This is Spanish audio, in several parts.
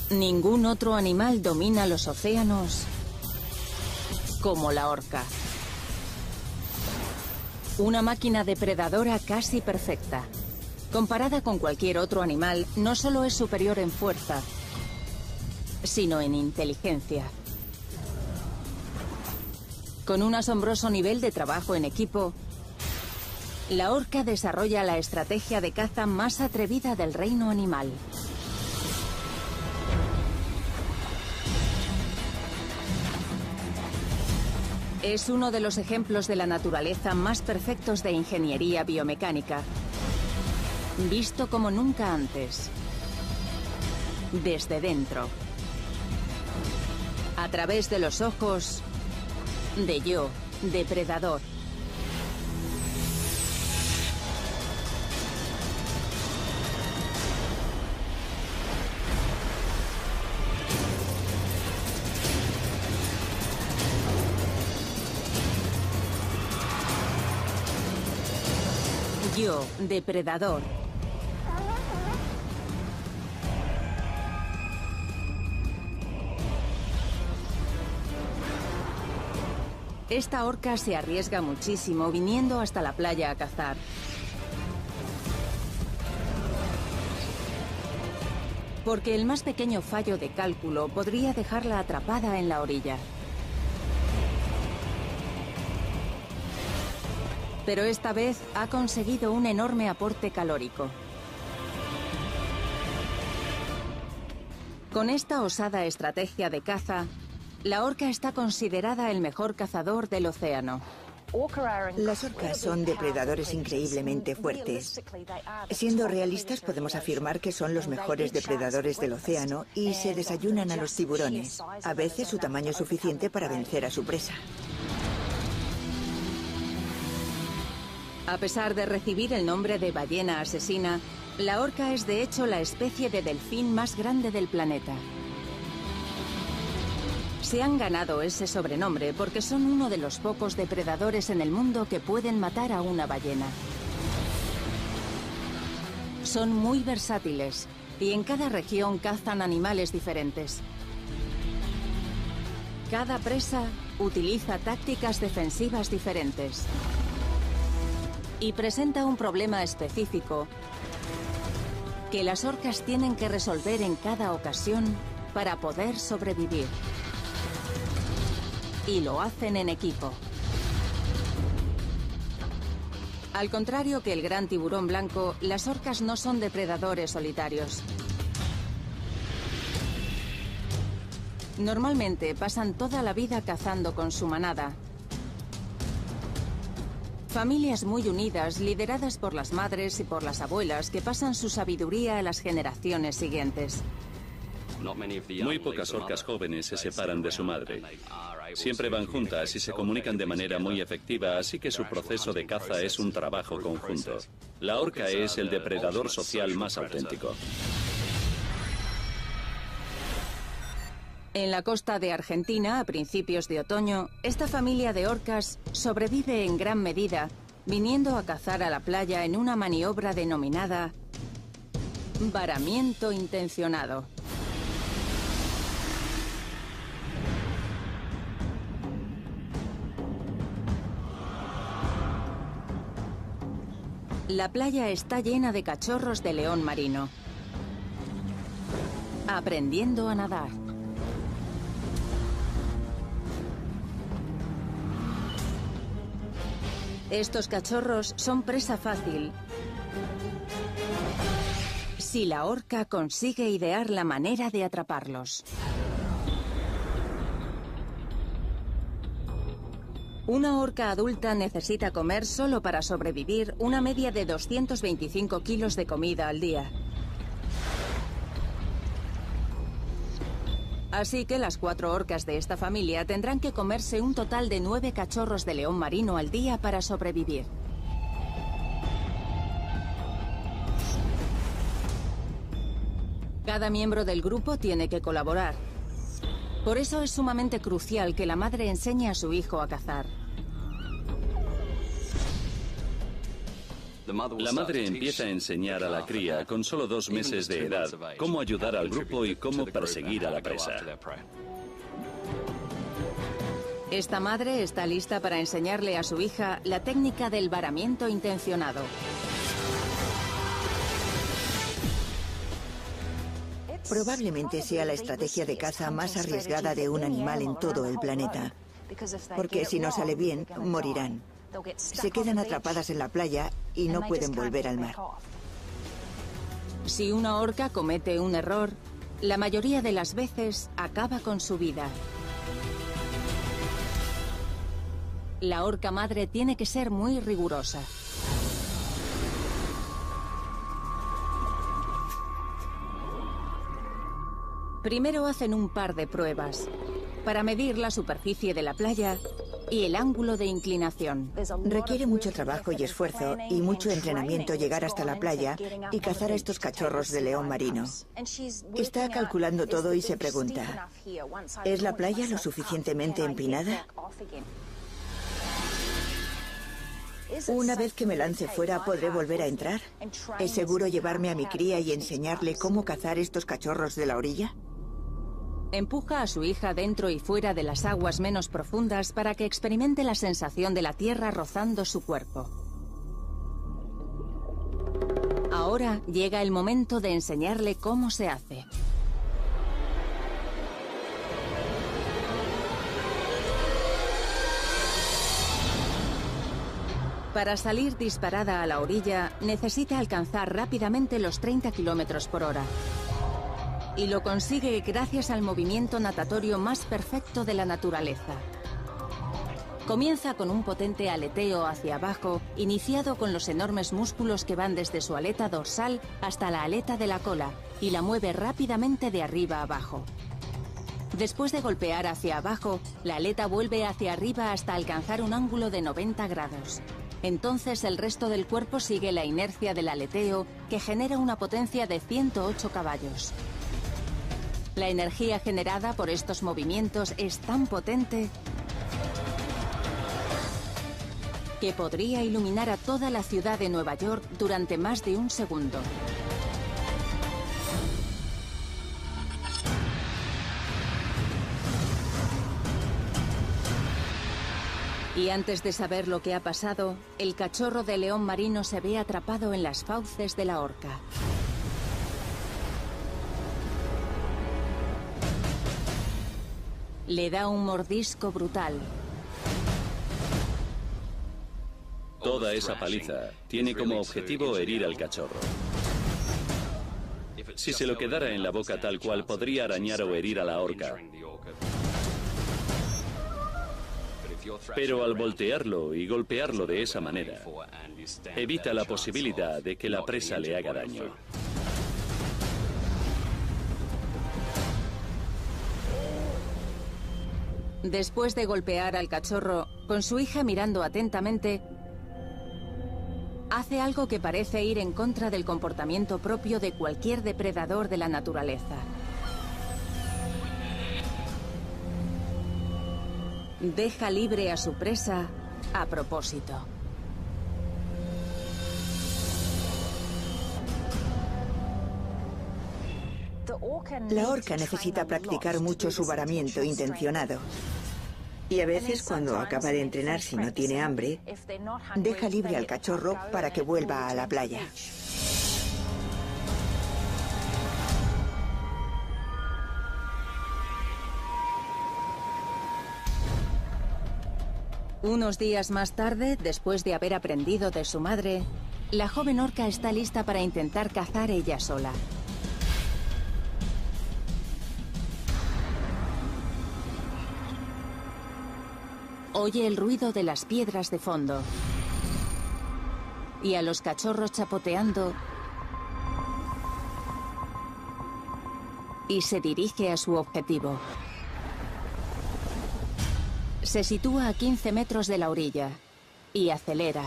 Ningún otro animal domina los océanos como la orca. Una máquina depredadora casi perfecta. Comparada con cualquier otro animal, no solo es superior en fuerza, sino en inteligencia. Con un asombroso nivel de trabajo en equipo, la orca desarrolla la estrategia de caza más atrevida del reino animal. Es uno de los ejemplos de la naturaleza más perfectos de ingeniería biomecánica, visto como nunca antes, desde dentro, a través de los ojos de Yo, depredador. Yo, depredador. Esta orca se arriesga muchísimo viniendo hasta la playa a cazar. Porque el más pequeño fallo de cálculo podría dejarla atrapada en la orilla. Pero esta vez ha conseguido un enorme aporte calórico. Con esta osada estrategia de caza, la orca está considerada el mejor cazador del océano. Las orcas son depredadores increíblemente fuertes. Siendo realistas, podemos afirmar que son los mejores depredadores del océano y se desayunan a los tiburones. A veces su tamaño es suficiente para vencer a su presa. A pesar de recibir el nombre de ballena asesina, la orca es de hecho la especie de delfín más grande del planeta. Se han ganado ese sobrenombre porque son uno de los pocos depredadores en el mundo que pueden matar a una ballena. Son muy versátiles y en cada región cazan animales diferentes. Cada presa utiliza tácticas defensivas diferentes y presenta un problema específico que las orcas tienen que resolver en cada ocasión para poder sobrevivir. Y lo hacen en equipo. Al contrario que el gran tiburón blanco, las orcas no son depredadores solitarios. Normalmente pasan toda la vida cazando con su manada. Familias muy unidas, lideradas por las madres y por las abuelas que pasan su sabiduría a las generaciones siguientes. Muy pocas orcas jóvenes se separan de su madre. Siempre van juntas y se comunican de manera muy efectiva, así que su proceso de caza es un trabajo conjunto. La orca es el depredador social más auténtico. En la costa de Argentina, a principios de otoño, esta familia de orcas sobrevive en gran medida, viniendo a cazar a la playa en una maniobra denominada varamiento intencionado. La playa está llena de cachorros de león marino, aprendiendo a nadar. Estos cachorros son presa fácil si la orca consigue idear la manera de atraparlos. Una orca adulta necesita comer solo para sobrevivir una media de 225 kilos de comida al día. Así que las 4 orcas de esta familia tendrán que comerse un total de 9 cachorros de león marino al día para sobrevivir. Cada miembro del grupo tiene que colaborar. Por eso es sumamente crucial que la madre enseñe a su hijo a cazar. La madre empieza a enseñar a la cría, con solo 2 meses de edad, cómo ayudar al grupo y cómo perseguir a la presa. Esta madre está lista para enseñarle a su hija la técnica del varamiento intencionado. Probablemente sea la estrategia de caza más arriesgada de un animal en todo el planeta, porque si no sale bien, morirán. Se quedan atrapadas en la playa y no pueden volver al mar. Si una orca comete un error, la mayoría de las veces acaba con su vida. La orca madre tiene que ser muy rigurosa. Primero hacen un par de pruebas para medir la superficie de la playa y el ángulo de inclinación. Requiere mucho trabajo y esfuerzo y mucho entrenamiento llegar hasta la playa y cazar a estos cachorros de león marino. Está calculando todo y se pregunta, ¿es la playa lo suficientemente empinada? Una vez que me lance fuera, ¿podré volver a entrar? ¿Es seguro llevarme a mi cría y enseñarle cómo cazar estos cachorros de la orilla? Empuja a su hija dentro y fuera de las aguas menos profundas para que experimente la sensación de la tierra rozando su cuerpo. Ahora llega el momento de enseñarle cómo se hace. Para salir disparada a la orilla, necesita alcanzar rápidamente los 30 kilómetros por hora. Y lo consigue gracias al movimiento natatorio más perfecto de la naturaleza. Comienza con un potente aleteo hacia abajo, iniciado con los enormes músculos que van desde su aleta dorsal hasta la aleta de la cola, y la mueve rápidamente de arriba a abajo. Después de golpear hacia abajo, la aleta vuelve hacia arriba hasta alcanzar un ángulo de 90 grados. Entonces el resto del cuerpo sigue la inercia del aleteo, que genera una potencia de 108 caballos. La energía generada por estos movimientos es tan potente que podría iluminar a toda la ciudad de Nueva York durante más de un segundo. Y antes de saber lo que ha pasado, el cachorro de león marino se ve atrapado en las fauces de la orca. Le da un mordisco brutal. Toda esa paliza tiene como objetivo herir al cachorro. Si se lo quedara en la boca tal cual, podría arañar o herir a la orca. Pero al voltearlo y golpearlo de esa manera, evita la posibilidad de que la presa le haga daño. Después de golpear al cachorro, con su hija mirando atentamente, hace algo que parece ir en contra del comportamiento propio de cualquier depredador de la naturaleza. Deja libre a su presa a propósito. La orca necesita practicar mucho su varamiento intencionado. Y a veces, cuando acaba de entrenar, si no tiene hambre, deja libre al cachorro para que vuelva a la playa. Unos días más tarde, después de haber aprendido de su madre, la joven orca está lista para intentar cazar ella sola. Oye el ruido de las piedras de fondo y a los cachorros chapoteando y se dirige a su objetivo. Se sitúa a 15 metros de la orilla y acelera.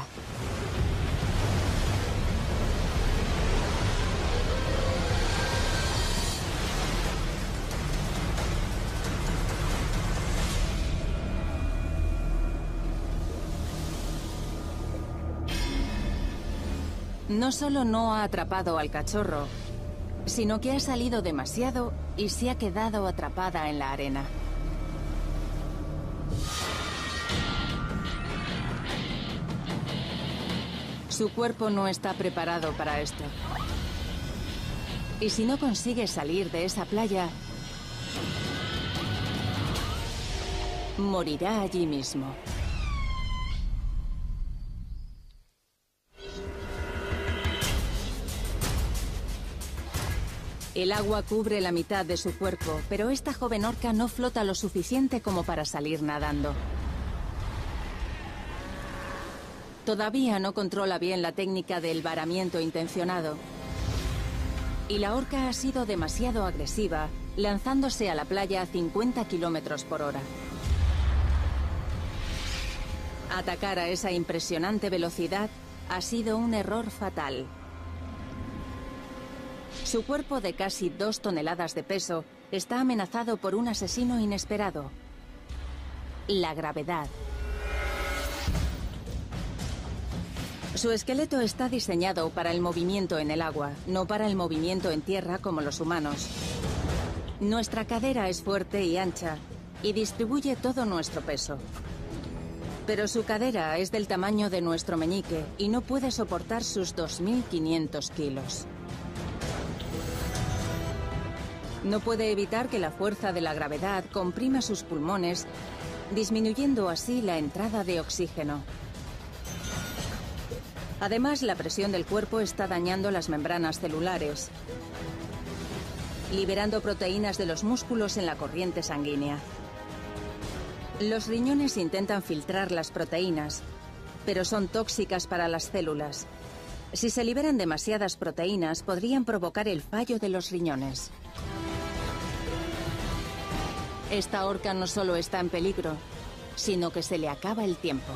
No solo no ha atrapado al cachorro, sino que ha salido demasiado y se ha quedado atrapada en la arena. Su cuerpo no está preparado para esto. Y si no consigue salir de esa playa, morirá allí mismo. El agua cubre la mitad de su cuerpo, pero esta joven orca no flota lo suficiente como para salir nadando. Todavía no controla bien la técnica del varamiento intencionado. Y la orca ha sido demasiado agresiva, lanzándose a la playa a 50 kilómetros por hora. Atacar a esa impresionante velocidad ha sido un error fatal. Su cuerpo de casi 2 toneladas de peso está amenazado por un asesino inesperado: la gravedad. Su esqueleto está diseñado para el movimiento en el agua, no para el movimiento en tierra como los humanos. Nuestra cadera es fuerte y ancha y distribuye todo nuestro peso. Pero su cadera es del tamaño de nuestro meñique y no puede soportar sus 2.500 kilos. No puede evitar que la fuerza de la gravedad comprima sus pulmones, disminuyendo así la entrada de oxígeno. Además, la presión del cuerpo está dañando las membranas celulares, liberando proteínas de los músculos en la corriente sanguínea. Los riñones intentan filtrar las proteínas, pero son tóxicas para las células. Si se liberan demasiadas proteínas, podrían provocar el fallo de los riñones. Esta orca no solo está en peligro, sino que se le acaba el tiempo.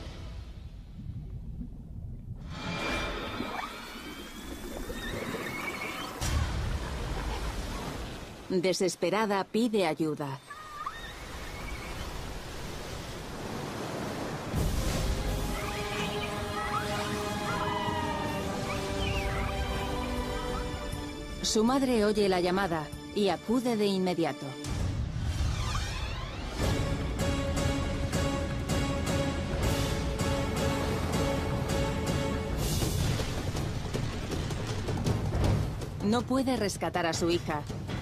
Desesperada, pide ayuda. Su madre oye la llamada y acude de inmediato. No puede rescatar a su hija,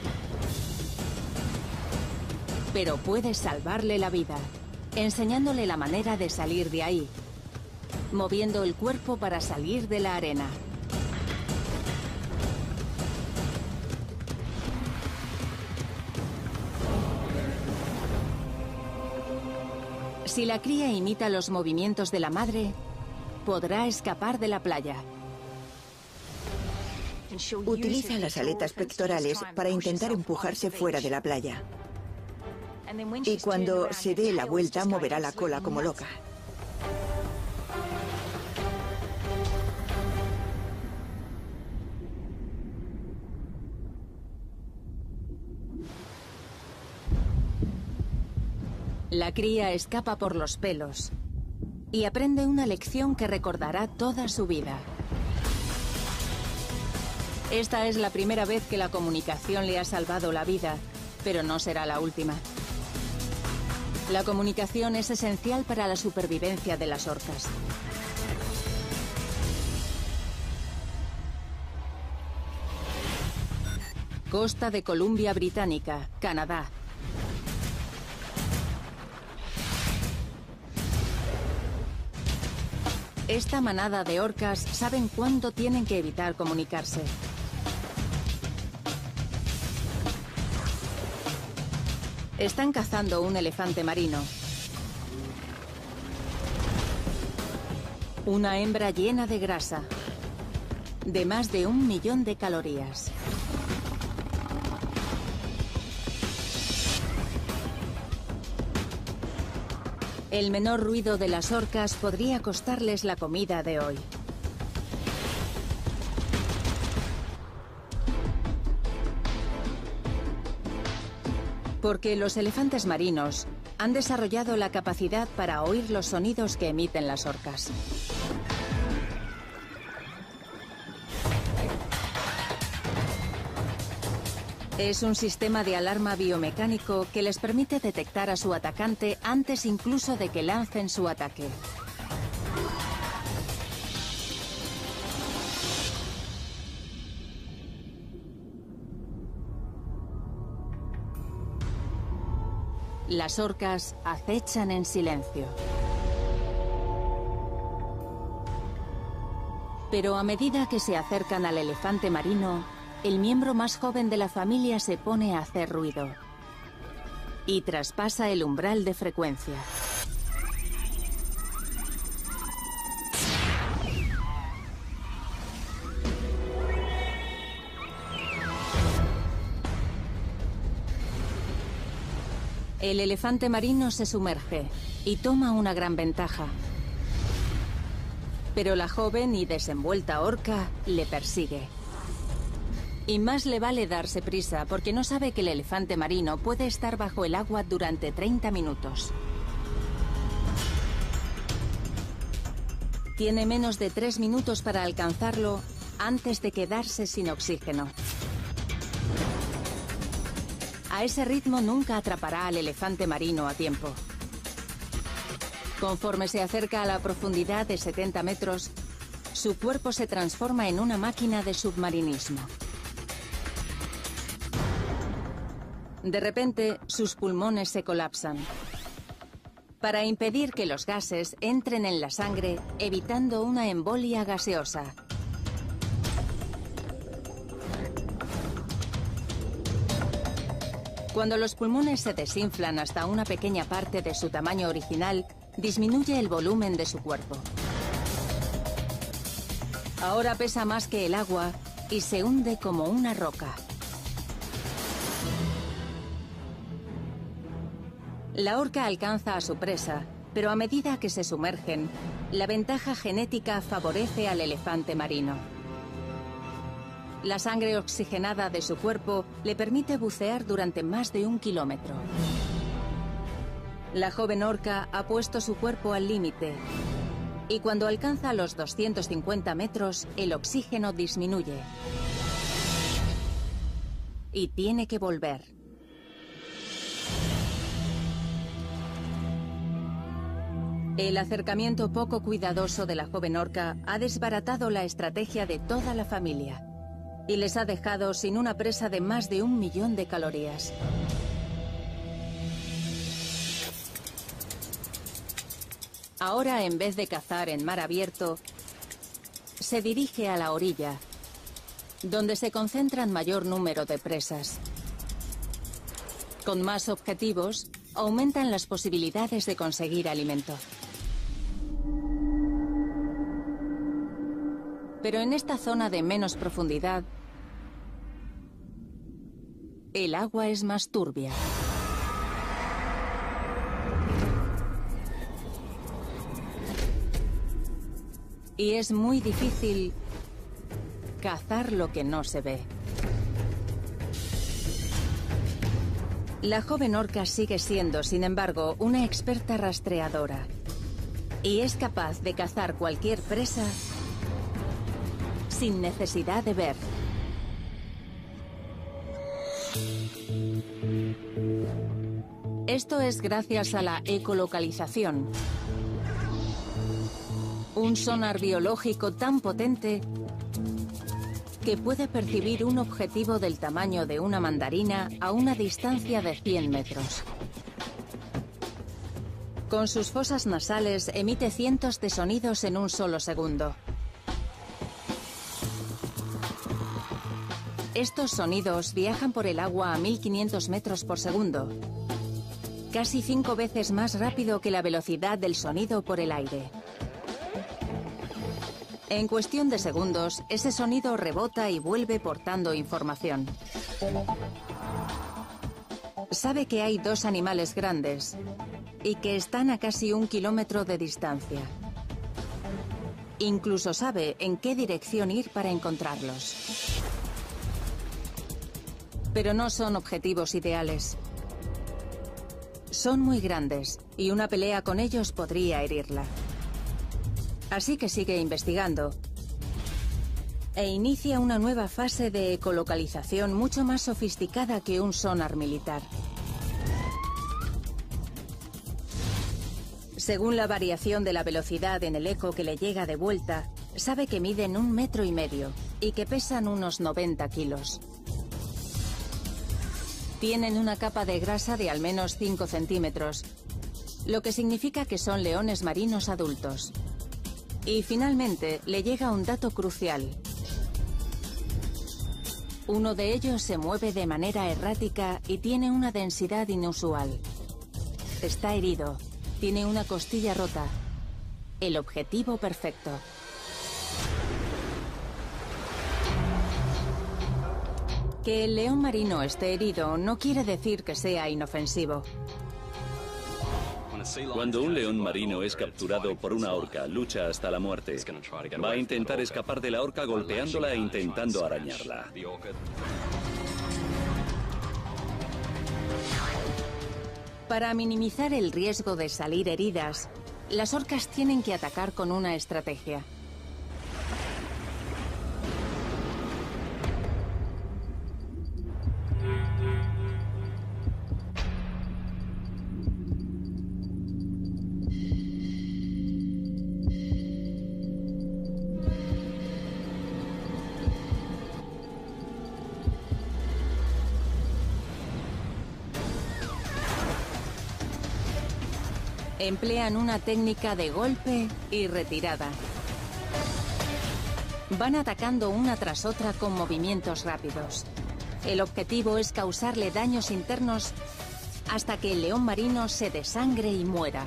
pero puede salvarle la vida, enseñándole la manera de salir de ahí, moviendo el cuerpo para salir de la arena. Si la cría imita los movimientos de la madre, podrá escapar de la playa. Utiliza las aletas pectorales para intentar empujarse fuera de la playa. Y cuando se dé la vuelta, moverá la cola como loca. La cría escapa por los pelos y aprende una lección que recordará toda su vida. Esta es la primera vez que la comunicación le ha salvado la vida, pero no será la última. La comunicación es esencial para la supervivencia de las orcas. Costa de Columbia Británica, Canadá. Esta manada de orcas saben cuándo tienen que evitar comunicarse. Están cazando un elefante marino. Una hembra llena de grasa, de más de 1 millón de calorías. El menor ruido de las orcas podría costarles la comida de hoy. Porque los elefantes marinos han desarrollado la capacidad para oír los sonidos que emiten las orcas. Es un sistema de alarma biomecánico que les permite detectar a su atacante antes incluso de que lancen su ataque. Las orcas acechan en silencio. Pero a medida que se acercan al elefante marino, el miembro más joven de la familia se pone a hacer ruido y traspasa el umbral de frecuencia. El elefante marino se sumerge y toma una gran ventaja. Pero la joven y desenvuelta orca le persigue. Y más le vale darse prisa porque no sabe que el elefante marino puede estar bajo el agua durante 30 minutos. Tiene menos de 3 minutos para alcanzarlo antes de quedarse sin oxígeno. A ese ritmo nunca atrapará al elefante marino a tiempo. Conforme se acerca a la profundidad de 70 metros, su cuerpo se transforma en una máquina de submarinismo. De repente, sus pulmones se colapsan para impedir que los gases entren en la sangre, evitando una embolia gaseosa. Cuando los pulmones se desinflan hasta una pequeña parte de su tamaño original, disminuye el volumen de su cuerpo. Ahora pesa más que el agua y se hunde como una roca. La orca alcanza a su presa, pero a medida que se sumergen, la ventaja genética favorece al elefante marino. La sangre oxigenada de su cuerpo le permite bucear durante más de 1 kilómetro. La joven orca ha puesto su cuerpo al límite y cuando alcanza los 250 metros, el oxígeno disminuye y tiene que volver. El acercamiento poco cuidadoso de la joven orca ha desbaratado la estrategia de toda la familia y les ha dejado sin una presa de más de 1 millón de calorías. Ahora, en vez de cazar en mar abierto, se dirige a la orilla, donde se concentran mayor número de presas. Con más objetivos, aumentan las posibilidades de conseguir alimento. Pero en esta zona de menos profundidad, el agua es más turbia. Y es muy difícil cazar lo que no se ve. La joven orca sigue siendo, sin embargo, una experta rastreadora. Y es capaz de cazar cualquier presa sin necesidad de ver. Esto es gracias a la ecolocalización, un sonar biológico tan potente que puede percibir un objetivo del tamaño de una mandarina a una distancia de 100 metros. Con sus fosas nasales emite cientos de sonidos en un solo segundo. Estos sonidos viajan por el agua a 1500 metros por segundo, casi 5 veces más rápido que la velocidad del sonido por el aire. En cuestión de segundos, ese sonido rebota y vuelve portando información. Sabe que hay 2 animales grandes y que están a casi 1 kilómetro de distancia. Incluso sabe en qué dirección ir para encontrarlos. Pero no son objetivos ideales. Son muy grandes y una pelea con ellos podría herirla. Así que sigue investigando e inicia una nueva fase de ecolocalización mucho más sofisticada que un sonar militar. Según la variación de la velocidad en el eco que le llega de vuelta, sabe que miden 1,5 metros y que pesan unos 90 kilos. Tienen una capa de grasa de al menos 5 centímetros, lo que significa que son leones marinos adultos. Y finalmente le llega un dato crucial. Uno de ellos se mueve de manera errática y tiene una densidad inusual. Está herido, tiene una costilla rota. El objetivo perfecto. Que el león marino esté herido no quiere decir que sea inofensivo. Cuando un león marino es capturado por una orca, lucha hasta la muerte. Va a intentar escapar de la orca golpeándola e intentando arañarla. Para minimizar el riesgo de salir heridas, las orcas tienen que atacar con una estrategia. Emplean una técnica de golpe y retirada. Van atacando una tras otra con movimientos rápidos. El objetivo es causarle daños internos hasta que el león marino se desangre y muera.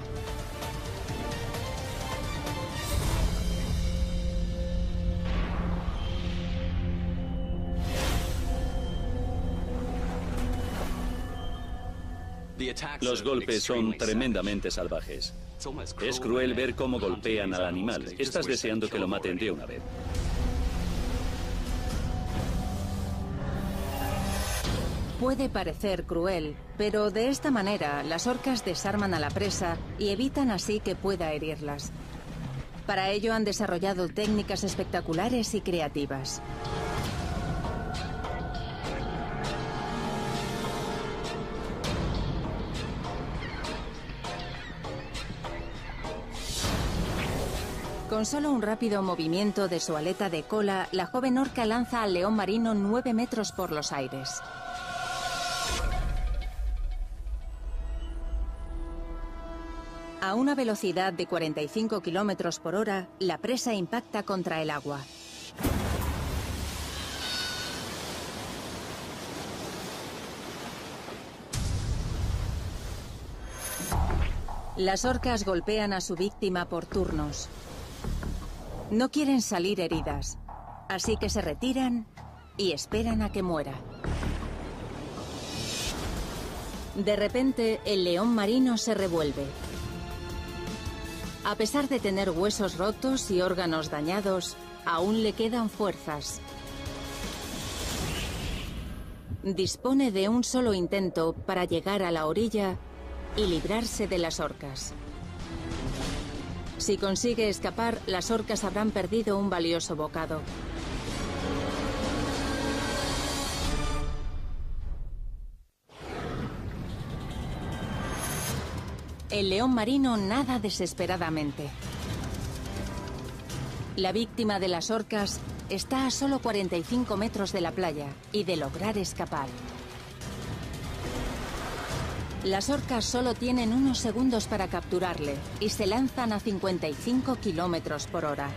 Los golpes son tremendamente salvajes. Es cruel ver cómo golpean al animal. Estás deseando que lo maten de una vez. Puede parecer cruel, pero de esta manera las orcas desarman a la presa y evitan así que pueda herirlas. Para ello han desarrollado técnicas espectaculares y creativas. Con solo un rápido movimiento de su aleta de cola, la joven orca lanza al león marino 9 metros por los aires. A una velocidad de 45 kilómetros por hora, la presa impacta contra el agua. Las orcas golpean a su víctima por turnos. No quieren salir heridas, así que se retiran y esperan a que muera. De repente, el león marino se revuelve. A pesar de tener huesos rotos y órganos dañados, aún le quedan fuerzas. Dispone de un solo intento para llegar a la orilla y librarse de las orcas. Si consigue escapar, las orcas habrán perdido un valioso bocado. El león marino nada desesperadamente. La víctima de las orcas está a solo 45 metros de la playa y de lograr escapar. Las orcas solo tienen unos segundos para capturarle y se lanzan a 55 kilómetros por hora.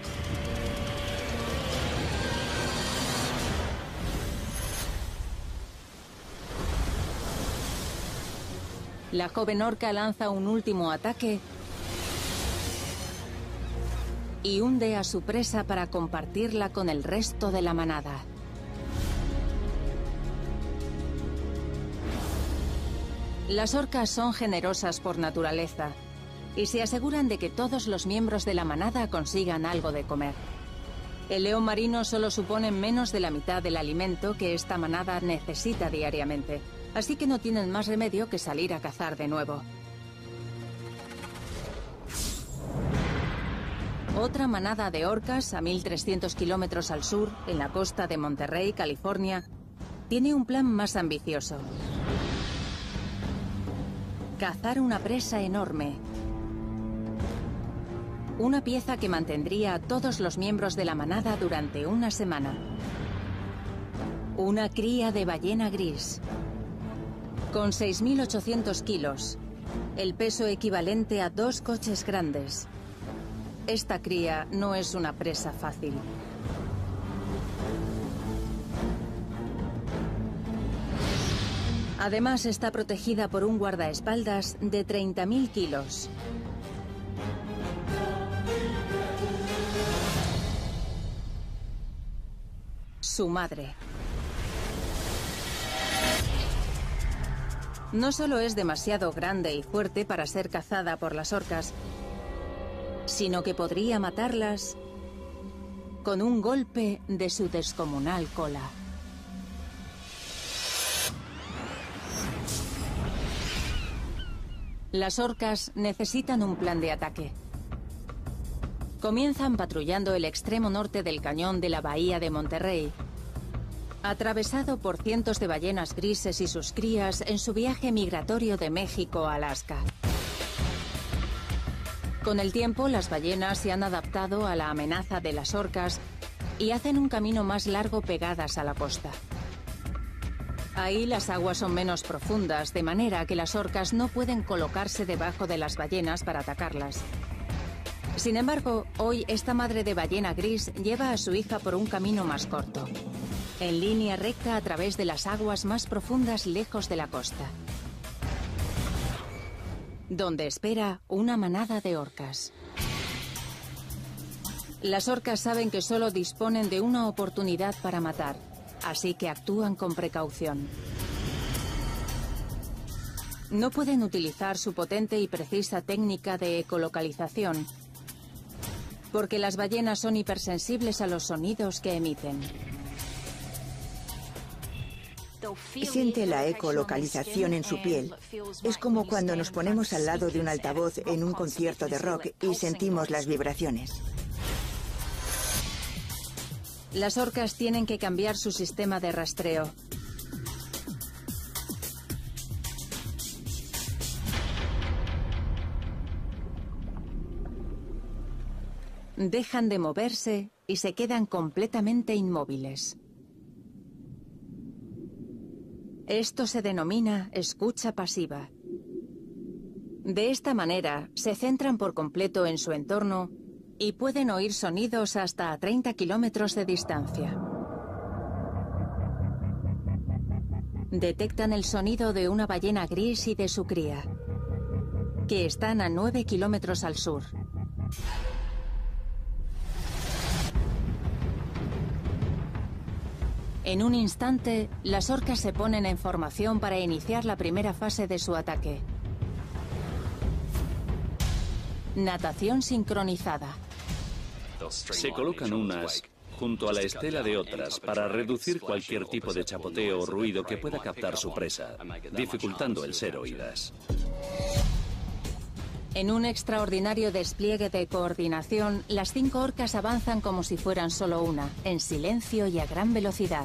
La joven orca lanza un último ataque y hunde a su presa para compartirla con el resto de la manada. Las orcas son generosas por naturaleza y se aseguran de que todos los miembros de la manada consigan algo de comer. El león marino solo supone menos de la mitad del alimento que esta manada necesita diariamente, así que no tienen más remedio que salir a cazar de nuevo. Otra manada de orcas, a 1.300 kilómetros al sur, en la costa de Monterrey, California, tiene un plan más ambicioso. Cazar una presa enorme. Una pieza que mantendría a todos los miembros de la manada durante una semana. Una cría de ballena gris. Con 6.800 kilos, el peso equivalente a 2 coches grandes. Esta cría no es una presa fácil. Además, está protegida por un guardaespaldas de 30.000 kilos. Su madre. No solo es demasiado grande y fuerte para ser cazada por las orcas, sino que podría matarlas con un golpe de su descomunal cola. Las orcas necesitan un plan de ataque. Comienzan patrullando el extremo norte del cañón de la bahía de Monterrey, atravesado por cientos de ballenas grises y sus crías en su viaje migratorio de México a Alaska. Con el tiempo, las ballenas se han adaptado a la amenaza de las orcas y hacen un camino más largo pegadas a la costa. Ahí las aguas son menos profundas, de manera que las orcas no pueden colocarse debajo de las ballenas para atacarlas. Sin embargo, hoy esta madre de ballena gris lleva a su hija por un camino más corto, en línea recta a través de las aguas más profundas lejos de la costa, donde espera una manada de orcas. Las orcas saben que solo disponen de una oportunidad para matar, así que actúan con precaución. No pueden utilizar su potente y precisa técnica de ecolocalización, porque las ballenas son hipersensibles a los sonidos que emiten. Siente la ecolocalización en su piel. Es como cuando nos ponemos al lado de un altavoz en un concierto de rock y sentimos las vibraciones. Las orcas tienen que cambiar su sistema de rastreo. Dejan de moverse y se quedan completamente inmóviles. Esto se denomina escucha pasiva. De esta manera, se centran por completo en su entorno y pueden oír sonidos hasta a 30 kilómetros de distancia. Detectan el sonido de una ballena gris y de su cría, que están a 9 kilómetros al sur. En un instante, las orcas se ponen en formación para iniciar la primera fase de su ataque. Natación sincronizada. Se colocan unas junto a la estela de otras para reducir cualquier tipo de chapoteo o ruido que pueda captar su presa, dificultando el ser oídas. En un extraordinario despliegue de coordinación, las 5 orcas avanzan como si fueran solo una, en silencio y a gran velocidad.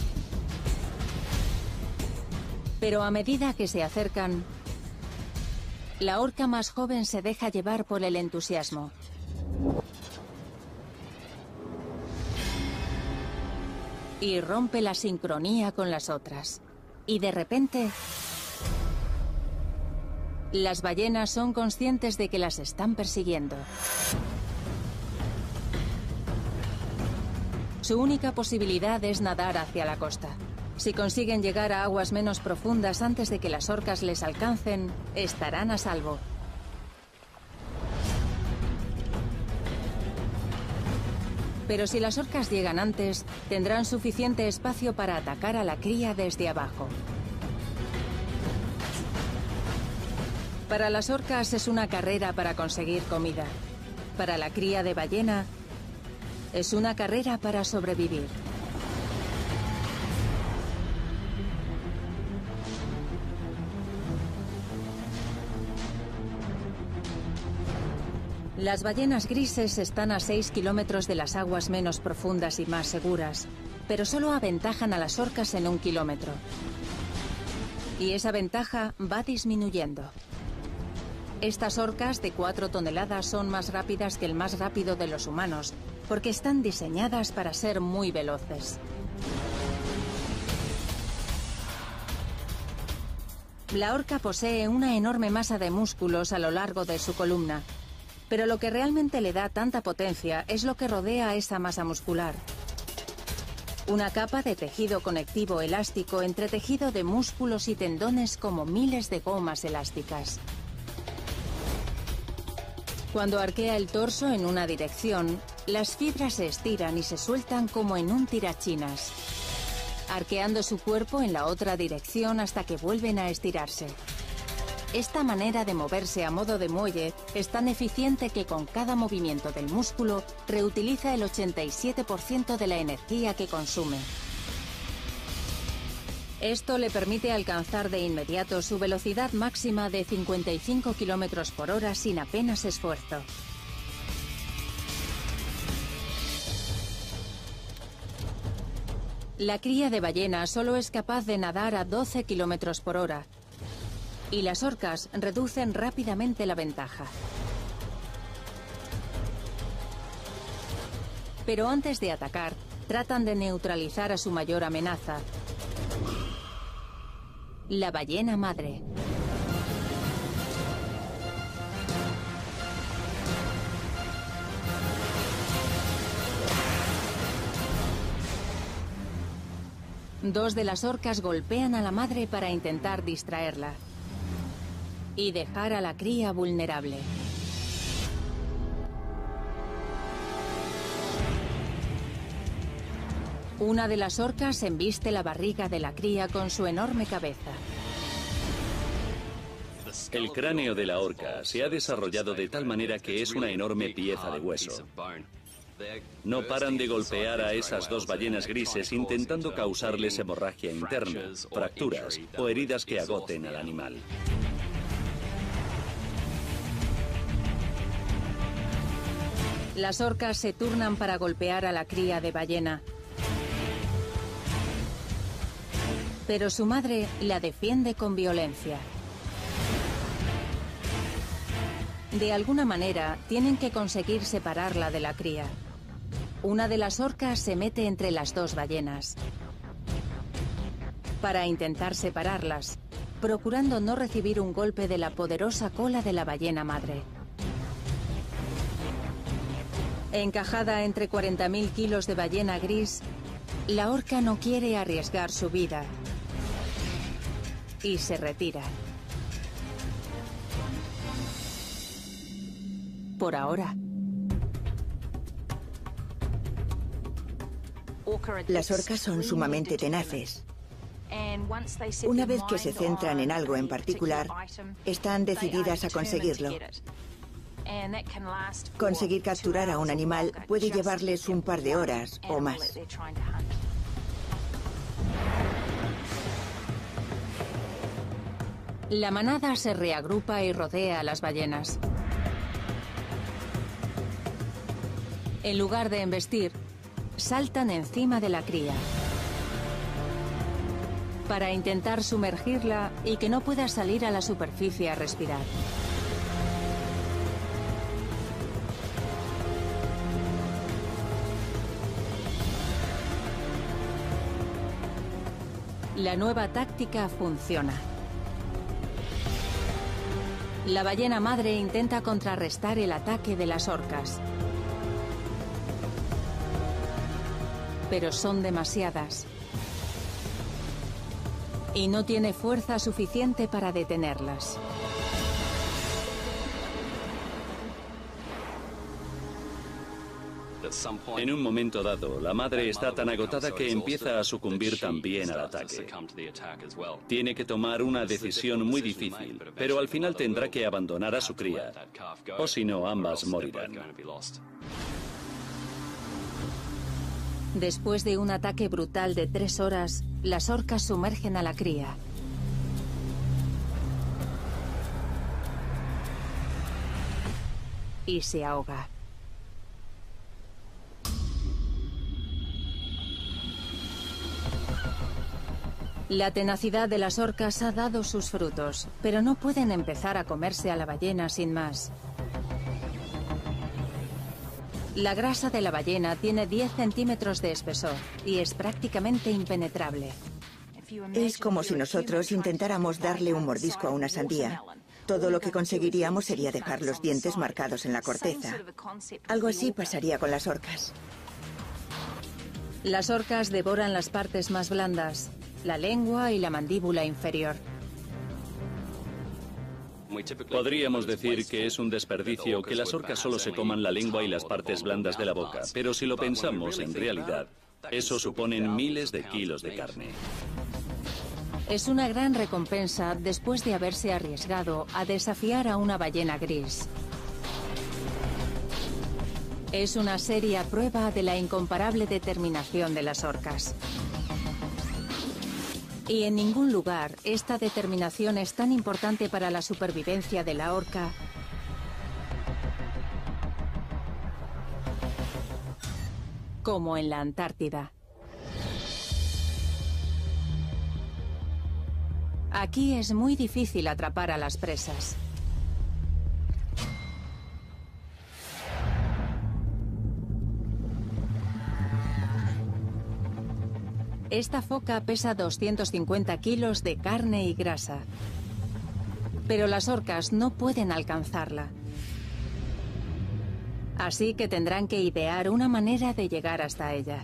Pero a medida que se acercan, la orca más joven se deja llevar por el entusiasmo. Y rompe la sincronía con las otras. Y de repente, las ballenas son conscientes de que las están persiguiendo. Su única posibilidad es nadar hacia la costa. Si consiguen llegar a aguas menos profundas antes de que las orcas les alcancen, estarán a salvo. Pero si las orcas llegan antes, tendrán suficiente espacio para atacar a la cría desde abajo. Para las orcas es una carrera para conseguir comida. Para la cría de ballena, es una carrera para sobrevivir. Las ballenas grises están a 6 kilómetros de las aguas menos profundas y más seguras, pero solo aventajan a las orcas en 1 kilómetro. Y esa ventaja va disminuyendo. Estas orcas de 4 toneladas son más rápidas que el más rápido de los humanos, porque están diseñadas para ser muy veloces. La orca posee una enorme masa de músculos a lo largo de su columna, pero lo que realmente le da tanta potencia es lo que rodea a esa masa muscular. Una capa de tejido conectivo elástico entretejido de músculos y tendones como miles de gomas elásticas. Cuando arquea el torso en una dirección, las fibras se estiran y se sueltan como en un tirachinas, arqueando su cuerpo en la otra dirección hasta que vuelven a estirarse. Esta manera de moverse a modo de muelle es tan eficiente que con cada movimiento del músculo reutiliza el 87% de la energía que consume. Esto le permite alcanzar de inmediato su velocidad máxima de 55 km por hora sin apenas esfuerzo. La cría de ballena solo es capaz de nadar a 12 km por hora. Y las orcas reducen rápidamente la ventaja. Pero antes de atacar, tratan de neutralizar a su mayor amenaza, la ballena madre. Dos de las orcas golpean a la madre para intentar distraerla y dejar a la cría vulnerable. Una de las orcas embiste la barriga de la cría con su enorme cabeza. El cráneo de la orca se ha desarrollado de tal manera que es una enorme pieza de hueso. No paran de golpear a esas dos ballenas grises intentando causarles hemorragia interna, fracturas o heridas que agoten al animal. Las orcas se turnan para golpear a la cría de ballena. Pero su madre la defiende con violencia. De alguna manera, tienen que conseguir separarla de la cría. Una de las orcas se mete entre las dos ballenas para intentar separarlas, procurando no recibir un golpe de la poderosa cola de la ballena madre. Encajada entre 40.000 kilos de ballena gris, la orca no quiere arriesgar su vida y se retira. Por ahora. Las orcas son sumamente tenaces. Una vez que se centran en algo en particular, están decididas a conseguirlo. Conseguir capturar a un animal puede llevarles un par de horas o más. La manada se reagrupa y rodea a las ballenas. En lugar de embestir, saltan encima de la cría para intentar sumergirla y que no pueda salir a la superficie a respirar. La nueva táctica funciona. La ballena madre intenta contrarrestar el ataque de las orcas, pero son demasiadas y no tiene fuerza suficiente para detenerlas. En un momento dado, la madre está tan agotada que empieza a sucumbir también al ataque. Tiene que tomar una decisión muy difícil, pero al final tendrá que abandonar a su cría, o si no, ambas morirán. Después de un ataque brutal de 3 horas, las orcas sumergen a la cría. y se ahoga. La tenacidad de las orcas ha dado sus frutos, pero no pueden empezar a comerse a la ballena sin más. La grasa de la ballena tiene 10 centímetros de espesor y es prácticamente impenetrable. Es como si nosotros intentáramos darle un mordisco a una sandía. Todo lo que conseguiríamos sería dejar los dientes marcados en la corteza. Algo así pasaría con las orcas. Las orcas devoran las partes más blandas, la lengua y la mandíbula inferior. Podríamos decir que es un desperdicio que las orcas solo se coman la lengua y las partes blandas de la boca, pero si lo pensamos, en realidad, eso suponen miles de kilos de carne. Es una gran recompensa después de haberse arriesgado a desafiar a una ballena gris. Es una seria prueba de la incomparable determinación de las orcas. Y en ningún lugar esta determinación es tan importante para la supervivencia de la orca como en la Antártida. Aquí es muy difícil atrapar a las presas. Esta foca pesa 250 kilos de carne y grasa. Pero las orcas no pueden alcanzarla. Así que tendrán que idear una manera de llegar hasta ella.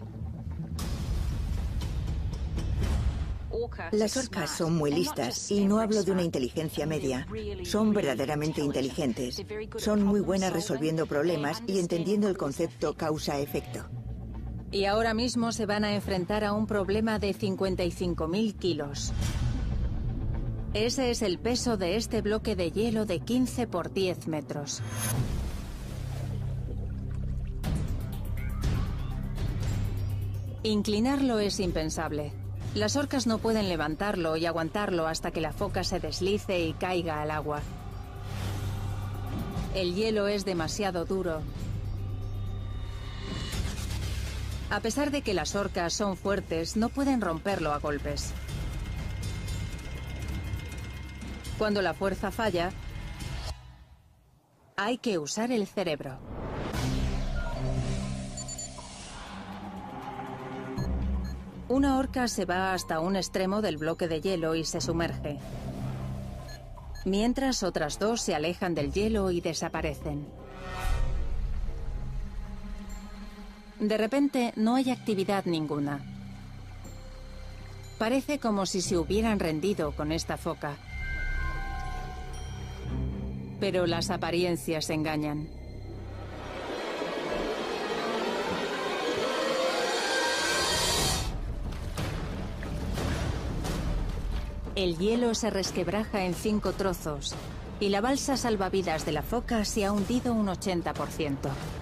Las orcas son muy listas, y no hablo de una inteligencia media. Son verdaderamente inteligentes. Son muy buenas resolviendo problemas y entendiendo el concepto causa-efecto. Y ahora mismo se van a enfrentar a un problema de 55.000 kilos. Ese es el peso de este bloque de hielo de 15 por 10 metros. Inclinarlo es impensable. Las orcas no pueden levantarlo y aguantarlo hasta que la foca se deslice y caiga al agua. El hielo es demasiado duro. A pesar de que las orcas son fuertes, no pueden romperlo a golpes. Cuando la fuerza falla, hay que usar el cerebro. Una orca se va hasta un extremo del bloque de hielo y se sumerge. Mientras otras dos se alejan del hielo y desaparecen. De repente no hay actividad ninguna. Parece como si se hubieran rendido con esta foca. Pero las apariencias engañan. El hielo se resquebraja en 5 trozos y la balsa salvavidas de la foca se ha hundido un 80%.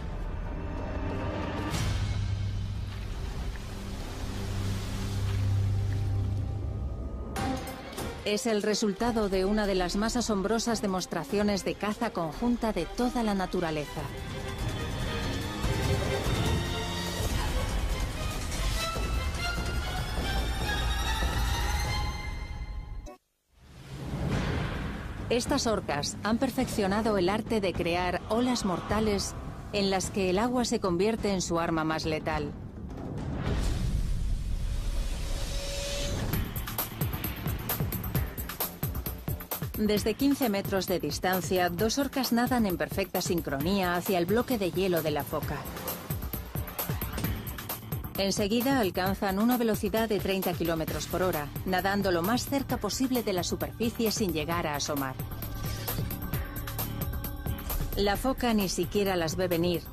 Es el resultado de una de las más asombrosas demostraciones de caza conjunta de toda la naturaleza. Estas orcas han perfeccionado el arte de crear olas mortales en las que el agua se convierte en su arma más letal. Desde 15 metros de distancia, dos orcas nadan en perfecta sincronía hacia el bloque de hielo de la foca. Enseguida alcanzan una velocidad de 30 kilómetros por hora, nadando lo más cerca posible de la superficie sin llegar a asomar. La foca ni siquiera las ve venir,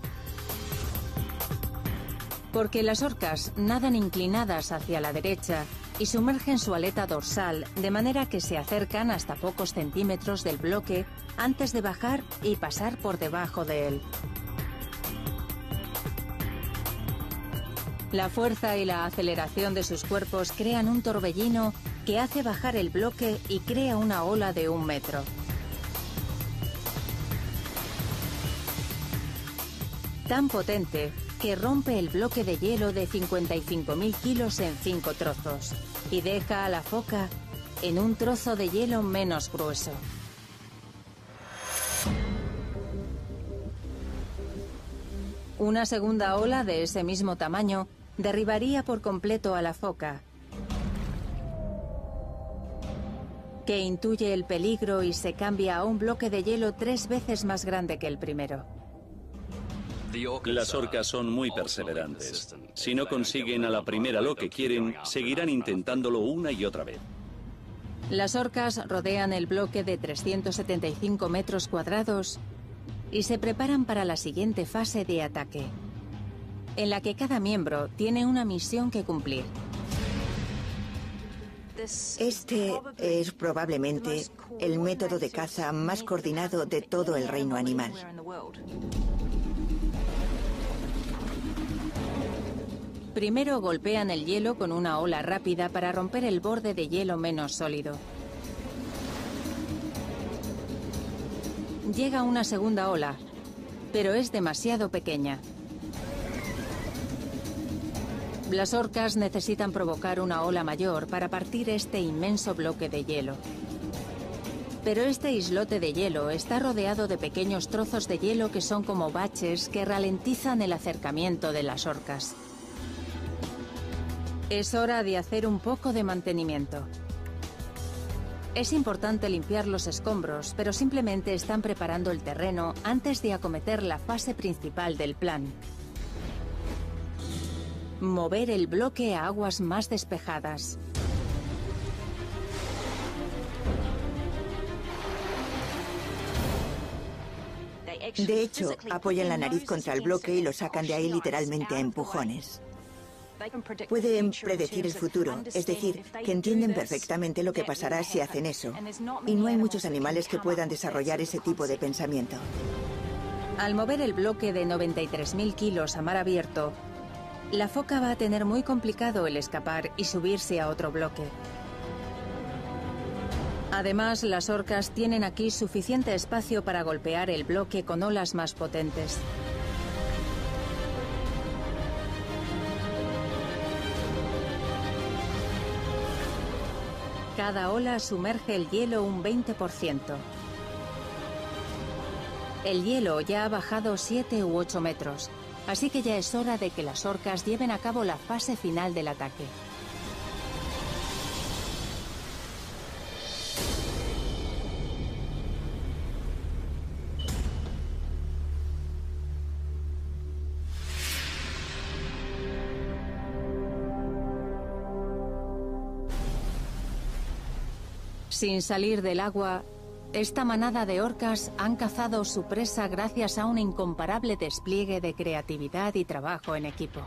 porque las orcas nadan inclinadas hacia la derecha y sumergen su aleta dorsal de manera que se acercan hasta pocos centímetros del bloque antes de bajar y pasar por debajo de él. La fuerza y la aceleración de sus cuerpos crean un torbellino que hace bajar el bloque y crea una ola de 1 metro. tan potente que rompe el bloque de hielo de 55.000 kilos en 5 trozos y deja a la foca en un trozo de hielo menos grueso. Una segunda ola de ese mismo tamaño derribaría por completo a la foca, que intuye el peligro y se cambia a un bloque de hielo 3 veces más grande que el primero. Las orcas son muy perseverantes. Si no consiguen a la primera lo que quieren, seguirán intentándolo una y otra vez. Las orcas rodean el bloque de 375 metros cuadrados y se preparan para la siguiente fase de ataque, en la que cada miembro tiene una misión que cumplir. Este es probablemente el método de caza más coordinado de todo el reino animal. Primero golpean el hielo con una ola rápida para romper el borde de hielo menos sólido. Llega una segunda ola, pero es demasiado pequeña. Las orcas necesitan provocar una ola mayor para partir este inmenso bloque de hielo. Pero este islote de hielo está rodeado de pequeños trozos de hielo que son como baches que ralentizan el acercamiento de las orcas. Es hora de hacer un poco de mantenimiento. Es importante limpiar los escombros, pero simplemente están preparando el terreno antes de acometer la fase principal del plan: mover el bloque a aguas más despejadas. De hecho, apoyan la nariz contra el bloque y lo sacan de ahí literalmente a empujones. Pueden predecir el futuro, es decir, que entienden perfectamente lo que pasará si hacen eso. Y no hay muchos animales que puedan desarrollar ese tipo de pensamiento. Al mover el bloque de 93.000 kilos a mar abierto, la foca va a tener muy complicado el escapar y subirse a otro bloque. Además, las orcas tienen aquí suficiente espacio para golpear el bloque con olas más potentes. Cada ola sumerge el hielo un 20%. El hielo ya ha bajado 7 u 8 metros, así que ya es hora de que las orcas lleven a cabo la fase final del ataque. Sin salir del agua, esta manada de orcas han cazado su presa gracias a un incomparable despliegue de creatividad y trabajo en equipo.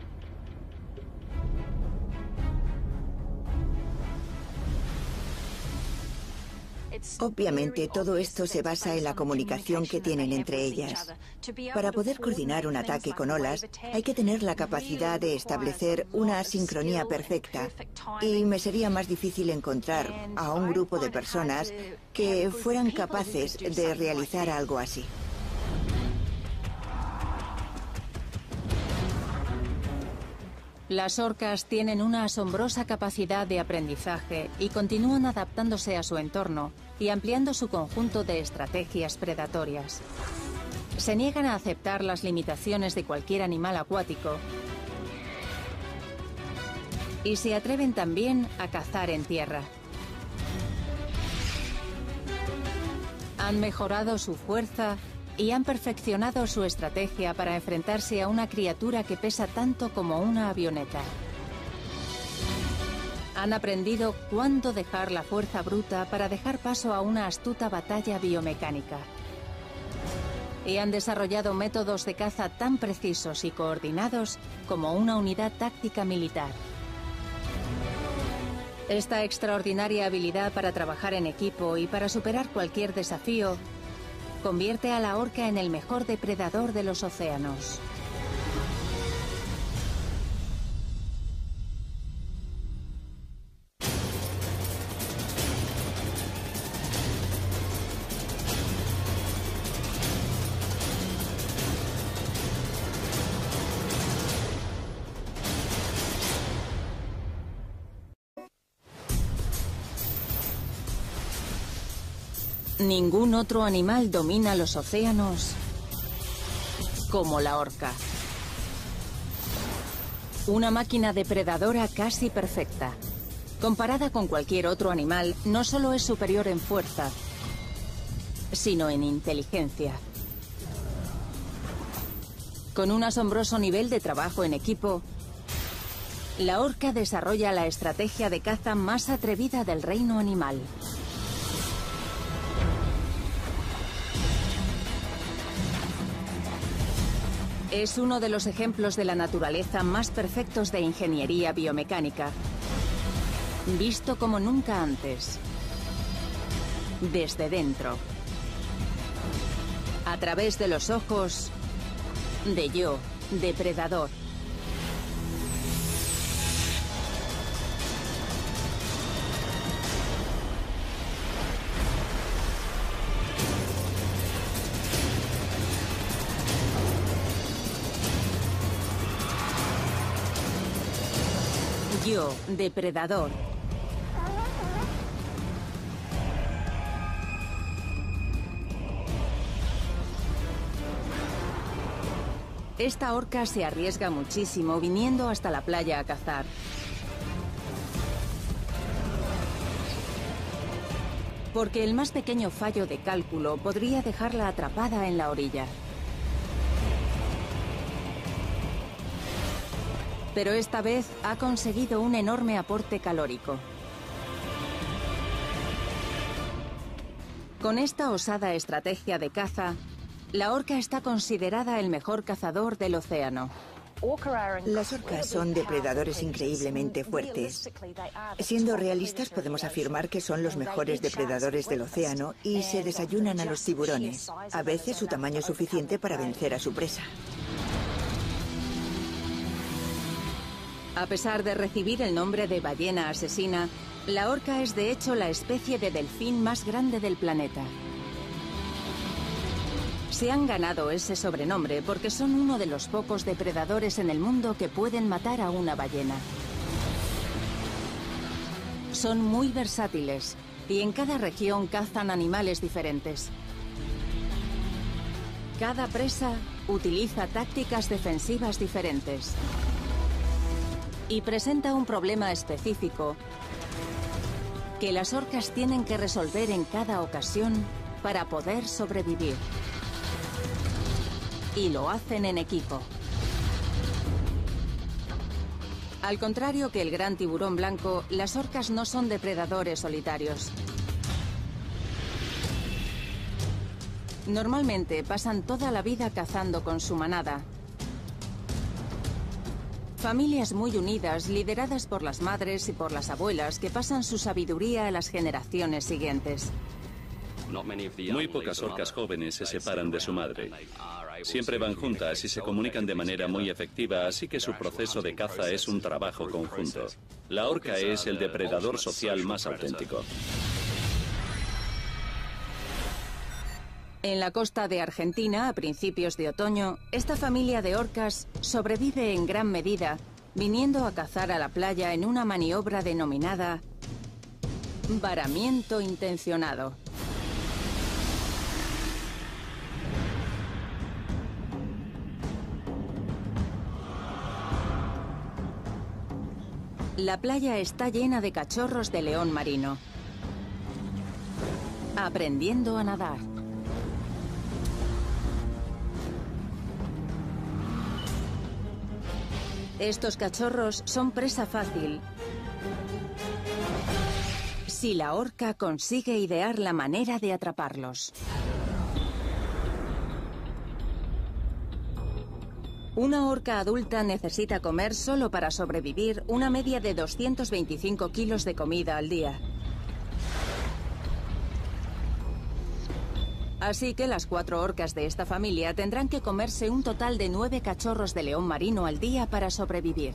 Obviamente, todo esto se basa en la comunicación que tienen entre ellas. Para poder coordinar un ataque con olas, hay que tener la capacidad de establecer una sincronía perfecta. Y me sería más difícil encontrar a un grupo de personas que fueran capaces de realizar algo así. Las orcas tienen una asombrosa capacidad de aprendizaje y continúan adaptándose a su entorno y ampliando su conjunto de estrategias predatorias. Se niegan a aceptar las limitaciones de cualquier animal acuático y se atreven también a cazar en tierra. Han mejorado su fuerza y han perfeccionado su estrategia para enfrentarse a una criatura que pesa tanto como una avioneta. Han aprendido cuándo dejar la fuerza bruta para dejar paso a una astuta batalla biomecánica. Y han desarrollado métodos de caza tan precisos y coordinados como una unidad táctica militar. Esta extraordinaria habilidad para trabajar en equipo y para superar cualquier desafío convierte a la orca en el mejor depredador de los océanos. Ningún otro animal domina los océanos como la orca. Una máquina depredadora casi perfecta. Comparada con cualquier otro animal, no solo es superior en fuerza, sino en inteligencia. Con un asombroso nivel de trabajo en equipo, la orca desarrolla la estrategia de caza más atrevida del reino animal. Es uno de los ejemplos de la naturaleza más perfectos de ingeniería biomecánica, visto como nunca antes, desde dentro, a través de los ojos de Yo, depredador. Yo, depredador. Esta orca se arriesga muchísimo viniendo hasta la playa a cazar. Porque el más pequeño fallo de cálculo podría dejarla atrapada en la orilla. Pero esta vez ha conseguido un enorme aporte calórico. Con esta osada estrategia de caza, la orca está considerada el mejor cazador del océano. Las orcas son depredadores increíblemente fuertes. Siendo realistas, podemos afirmar que son los mejores depredadores del océano y se desayunan a los tiburones. A veces su tamaño es suficiente para vencer a su presa. A pesar de recibir el nombre de ballena asesina, la orca es de hecho la especie de delfín más grande del planeta. Se han ganado ese sobrenombre porque son uno de los pocos depredadores en el mundo que pueden matar a una ballena. Son muy versátiles y en cada región cazan animales diferentes. Cada presa utiliza tácticas defensivas diferentes y presenta un problema específico que las orcas tienen que resolver en cada ocasión para poder sobrevivir. Y lo hacen en equipo. Al contrario que el gran tiburón blanco, las orcas no son depredadores solitarios. Normalmente pasan toda la vida cazando con su manada. Familias muy unidas, lideradas por las madres y por las abuelas que pasan su sabiduría a las generaciones siguientes. Muy pocas orcas jóvenes se separan de su madre. Siempre van juntas y se comunican de manera muy efectiva, así que su proceso de caza es un trabajo conjunto. La orca es el depredador social más auténtico. En la costa de Argentina, a principios de otoño, esta familia de orcas sobrevive en gran medida viniendo a cazar a la playa en una maniobra denominada varamiento intencionado. La playa está llena de cachorros de león marino, aprendiendo a nadar. Estos cachorros son presa fácil si la orca consigue idear la manera de atraparlos. Una orca adulta necesita comer solo para sobrevivir una media de 225 kilos de comida al día. Así que las 4 orcas de esta familia tendrán que comerse un total de 9 cachorros de león marino al día para sobrevivir.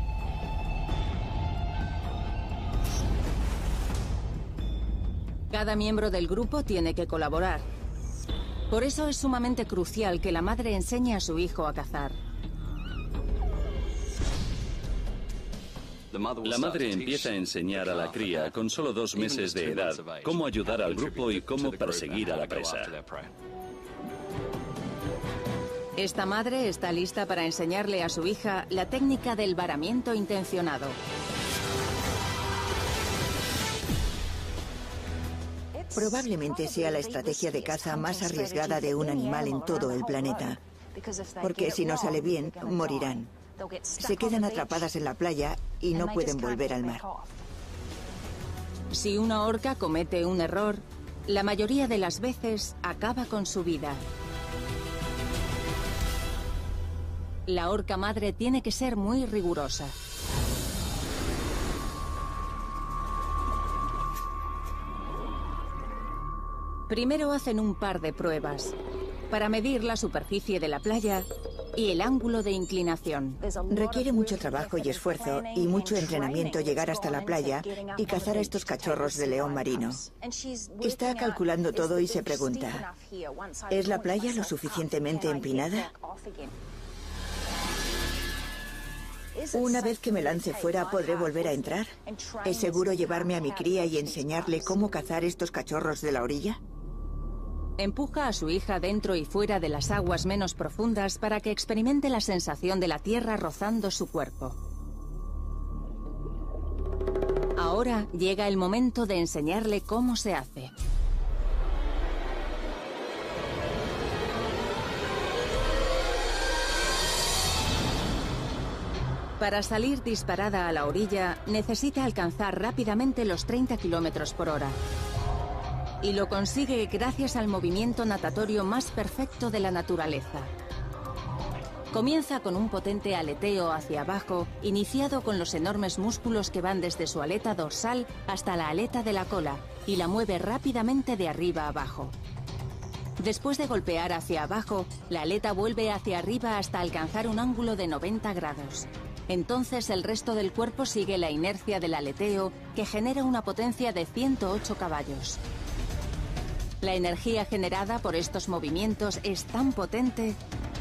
Cada miembro del grupo tiene que colaborar. Por eso es sumamente crucial que la madre enseñe a su hijo a cazar. La madre empieza a enseñar a la cría, con solo 2 meses de edad, cómo ayudar al grupo y cómo perseguir a la presa. Esta madre está lista para enseñarle a su hija la técnica del varamiento intencionado. Probablemente sea la estrategia de caza más arriesgada de un animal en todo el planeta, porque si no sale bien, morirán. Se quedan atrapadas en la playa y no pueden volver al mar. Si una orca comete un error, la mayoría de las veces acaba con su vida. La orca madre tiene que ser muy rigurosa. Primero hacen un par de pruebas para medir la superficie de la playa y el ángulo de inclinación. Requiere mucho trabajo y esfuerzo y mucho entrenamiento llegar hasta la playa y cazar a estos cachorros de león marino. Está calculando todo y se pregunta, ¿es la playa lo suficientemente empinada? Una vez que me lance fuera, ¿podré volver a entrar? ¿Es seguro llevarme a mi cría y enseñarle cómo cazar estos cachorros de la orilla? Empuja a su hija dentro y fuera de las aguas menos profundas para que experimente la sensación de la tierra rozando su cuerpo. Ahora llega el momento de enseñarle cómo se hace. Para salir disparada a la orilla, necesita alcanzar rápidamente los 30 kilómetros por hora. Y lo consigue gracias al movimiento natatorio más perfecto de la naturaleza. Comienza con un potente aleteo hacia abajo, iniciado con los enormes músculos que van desde su aleta dorsal hasta la aleta de la cola, y la mueve rápidamente de arriba a abajo. Después de golpear hacia abajo, la aleta vuelve hacia arriba hasta alcanzar un ángulo de 90 grados. Entonces el resto del cuerpo sigue la inercia del aleteo, que genera una potencia de 108 caballos. La energía generada por estos movimientos es tan potente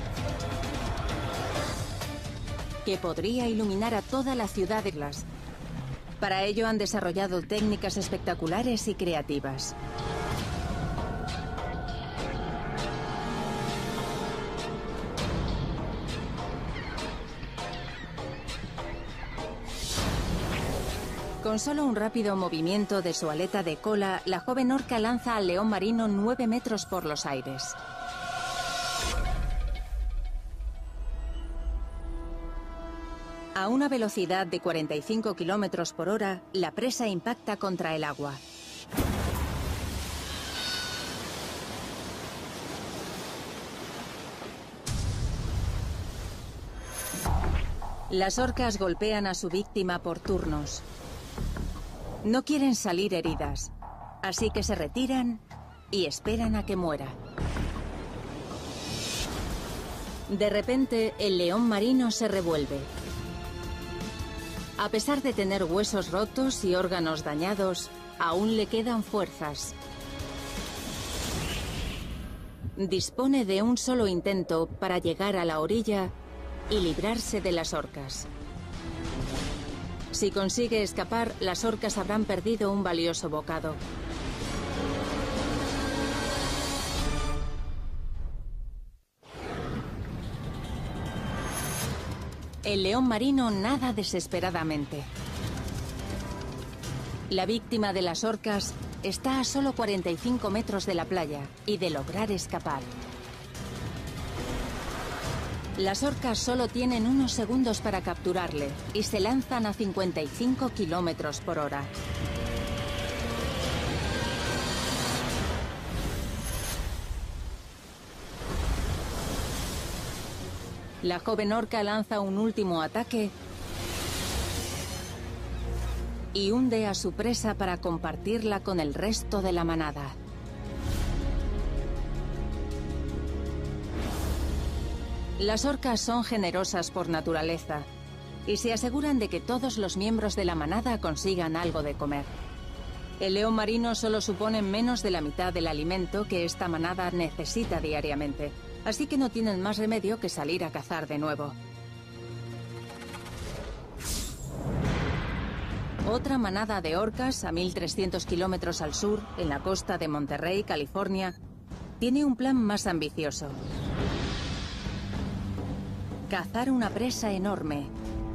que podría iluminar a toda la ciudad de Glass. Para ello han desarrollado técnicas espectaculares y creativas. Con solo un rápido movimiento de su aleta de cola, la joven orca lanza al león marino 9 metros por los aires. A una velocidad de 45 kilómetros por hora, la presa impacta contra el agua. Las orcas golpean a su víctima por turnos. No quieren salir heridas, así que se retiran y esperan a que muera. De repente, el león marino se revuelve. A pesar de tener huesos rotos y órganos dañados, aún le quedan fuerzas. Dispone de un solo intento para llegar a la orilla y librarse de las orcas. Si consigue escapar, las orcas habrán perdido un valioso bocado. El león marino nada desesperadamente. La víctima de las orcas está a solo 45 metros de la playa y de lograr escapar. Las orcas solo tienen unos segundos para capturarle y se lanzan a 55 kilómetros por hora. La joven orca lanza un último ataque y hunde a su presa para compartirla con el resto de la manada. Las orcas son generosas por naturaleza y se aseguran de que todos los miembros de la manada consigan algo de comer. El león marino solo supone menos de la mitad del alimento que esta manada necesita diariamente, así que no tienen más remedio que salir a cazar de nuevo. Otra manada de orcas a 1.300 kilómetros al sur, en la costa de Monterrey, California, tiene un plan más ambicioso. Cazar una presa enorme.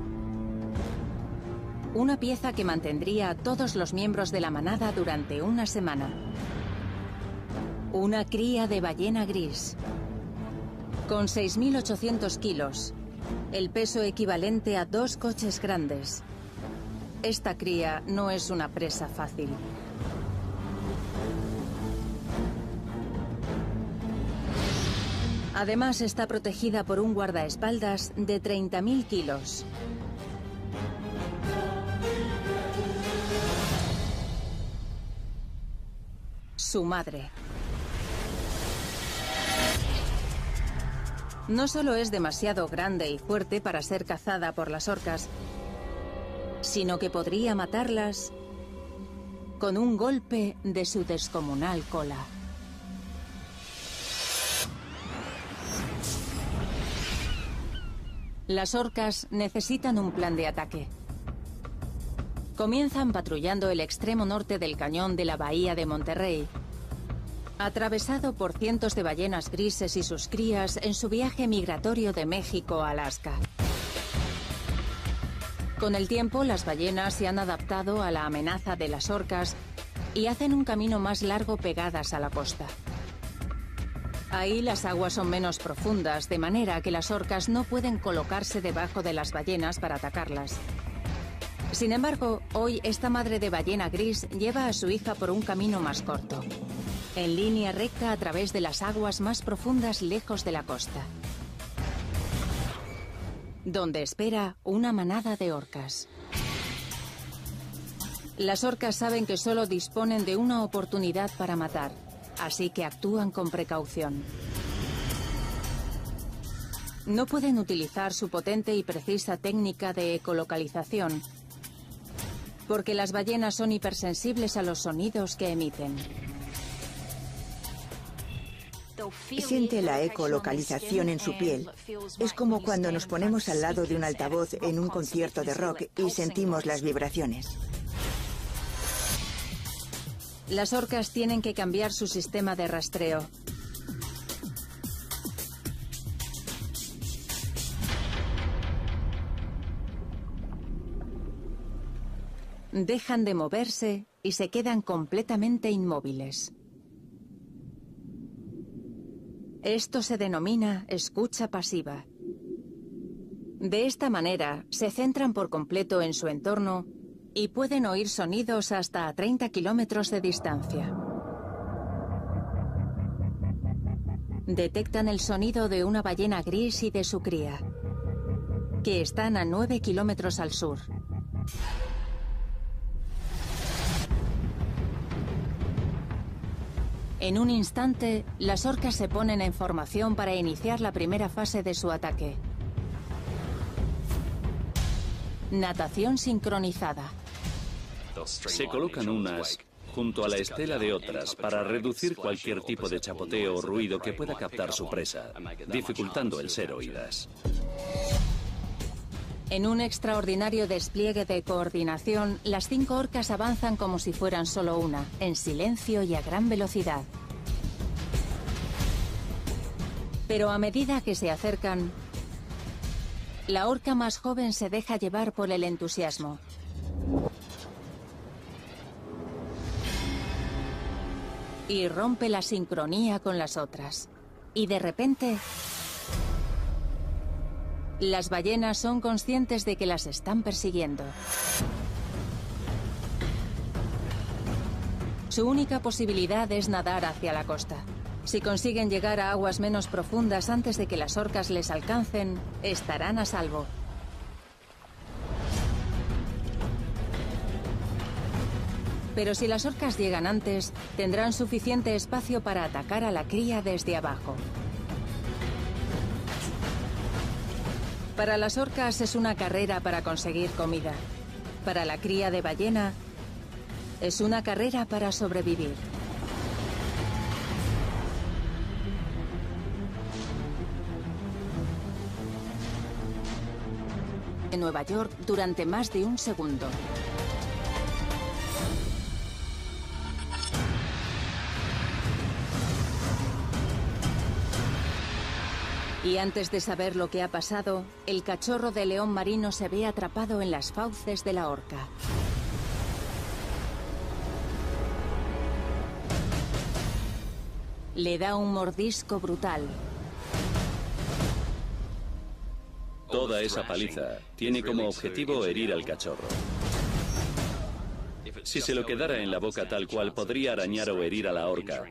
Una pieza que mantendría a todos los miembros de la manada durante una semana. Una cría de ballena gris. Con 6.800 kilos, el peso equivalente a 2 coches grandes. Esta cría no es una presa fácil. Además, está protegida por un guardaespaldas de 30.000 kilos. Su madre. No solo es demasiado grande y fuerte para ser cazada por las orcas, sino que podría matarlas con un golpe de su descomunal cola. Las orcas necesitan un plan de ataque. Comienzan patrullando el extremo norte del cañón de la bahía de Monterrey, atravesado por cientos de ballenas grises y sus crías en su viaje migratorio de México a Alaska. Con el tiempo, las ballenas se han adaptado a la amenaza de las orcas y hacen un camino más largo pegadas a la costa. Ahí las aguas son menos profundas, de manera que las orcas no pueden colocarse debajo de las ballenas para atacarlas. Sin embargo, hoy esta madre de ballena gris lleva a su hija por un camino más corto, en línea recta a través de las aguas más profundas lejos de la costa, donde espera una manada de orcas. Las orcas saben que solo disponen de una oportunidad para matar, así que actúan con precaución. No pueden utilizar su potente y precisa técnica de ecolocalización, porque las ballenas son hipersensibles a los sonidos que emiten. Siente la ecolocalización en su piel. Es como cuando nos ponemos al lado de un altavoz en un concierto de rock y sentimos las vibraciones. Las orcas tienen que cambiar su sistema de rastreo. Dejan de moverse y se quedan completamente inmóviles. Esto se denomina escucha pasiva. De esta manera, se centran por completo en su entorno y pueden oír sonidos hasta a 30 kilómetros de distancia. Detectan el sonido de una ballena gris y de su cría, que están a 9 kilómetros al sur. En un instante, las orcas se ponen en formación para iniciar la primera fase de su ataque. Natación sincronizada. Se colocan unas junto a la estela de otras para reducir cualquier tipo de chapoteo o ruido que pueda captar su presa, dificultando el ser oídas. En un extraordinario despliegue de coordinación, las 5 orcas avanzan como si fueran solo una, en silencio y a gran velocidad. Pero a medida que se acercan, la orca más joven se deja llevar por el entusiasmo. Y rompe la sincronía con las otras. Y de repente, las ballenas son conscientes de que las están persiguiendo. Su única posibilidad es nadar hacia la costa. Si consiguen llegar a aguas menos profundas antes de que las orcas les alcancen, estarán a salvo. Pero si las orcas llegan antes, tendrán suficiente espacio para atacar a la cría desde abajo. Para las orcas es una carrera para conseguir comida. Para la cría de ballena, es una carrera para sobrevivir. En Nueva York durante más de un segundo. Y antes de saber lo que ha pasado, el cachorro de león marino se ve atrapado en las fauces de la orca. Le da un mordisco brutal. Toda esa paliza tiene como objetivo herir al cachorro. Si se lo quedara en la boca tal cual, podría arañar o herir a la orca.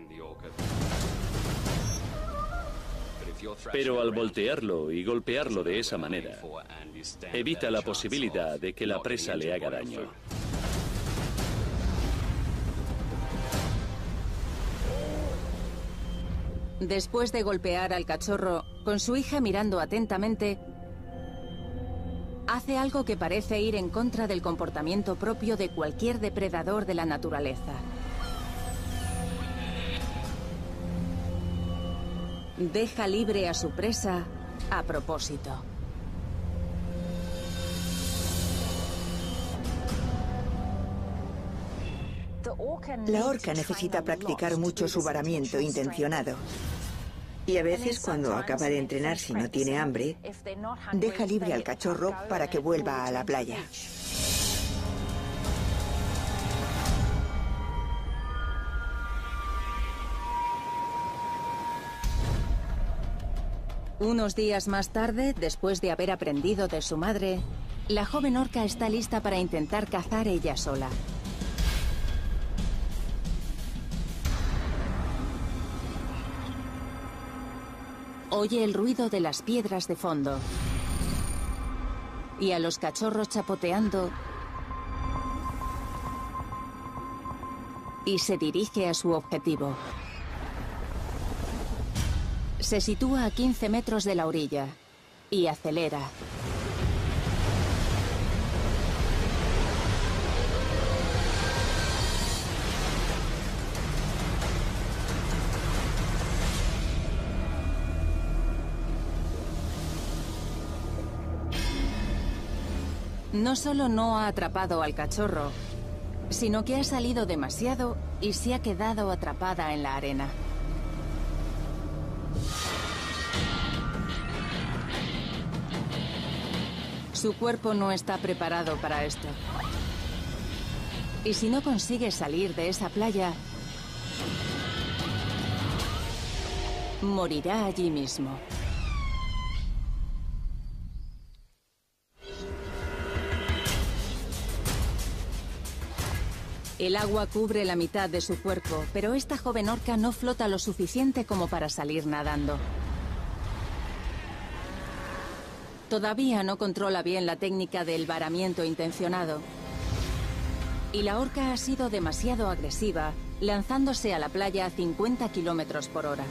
Pero al voltearlo y golpearlo de esa manera, evita la posibilidad de que la presa le haga daño. Después de golpear al cachorro, con su hija mirando atentamente, hace algo que parece ir en contra del comportamiento propio de cualquier depredador de la naturaleza. Deja libre a su presa a propósito. La orca necesita practicar mucho su varamiento intencionado. Y a veces, cuando acaba de entrenar, si no tiene hambre, deja libre al cachorro para que vuelva a la playa. Unos días más tarde, después de haber aprendido de su madre, la joven orca está lista para intentar cazar ella sola. Oye el ruido de las piedras de fondo y a los cachorros chapoteando y se dirige a su objetivo. Se sitúa a 15 metros de la orilla y acelera. No solo no ha atrapado al cachorro, sino que ha salido demasiado y se ha quedado atrapada en la arena. Su cuerpo no está preparado para esto. Y si no consigue salir de esa playa, morirá allí mismo. El agua cubre la mitad de su cuerpo, pero esta joven orca no flota lo suficiente como para salir nadando. Todavía no controla bien la técnica del varamiento intencionado. Y la orca ha sido demasiado agresiva, lanzándose a la playa a 50 kilómetros por hora.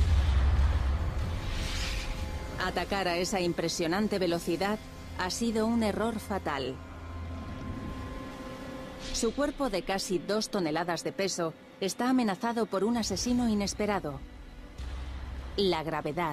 Atacar a esa impresionante velocidad ha sido un error fatal. Su cuerpo de casi 2 toneladas de peso está amenazado por un asesino inesperado: la gravedad.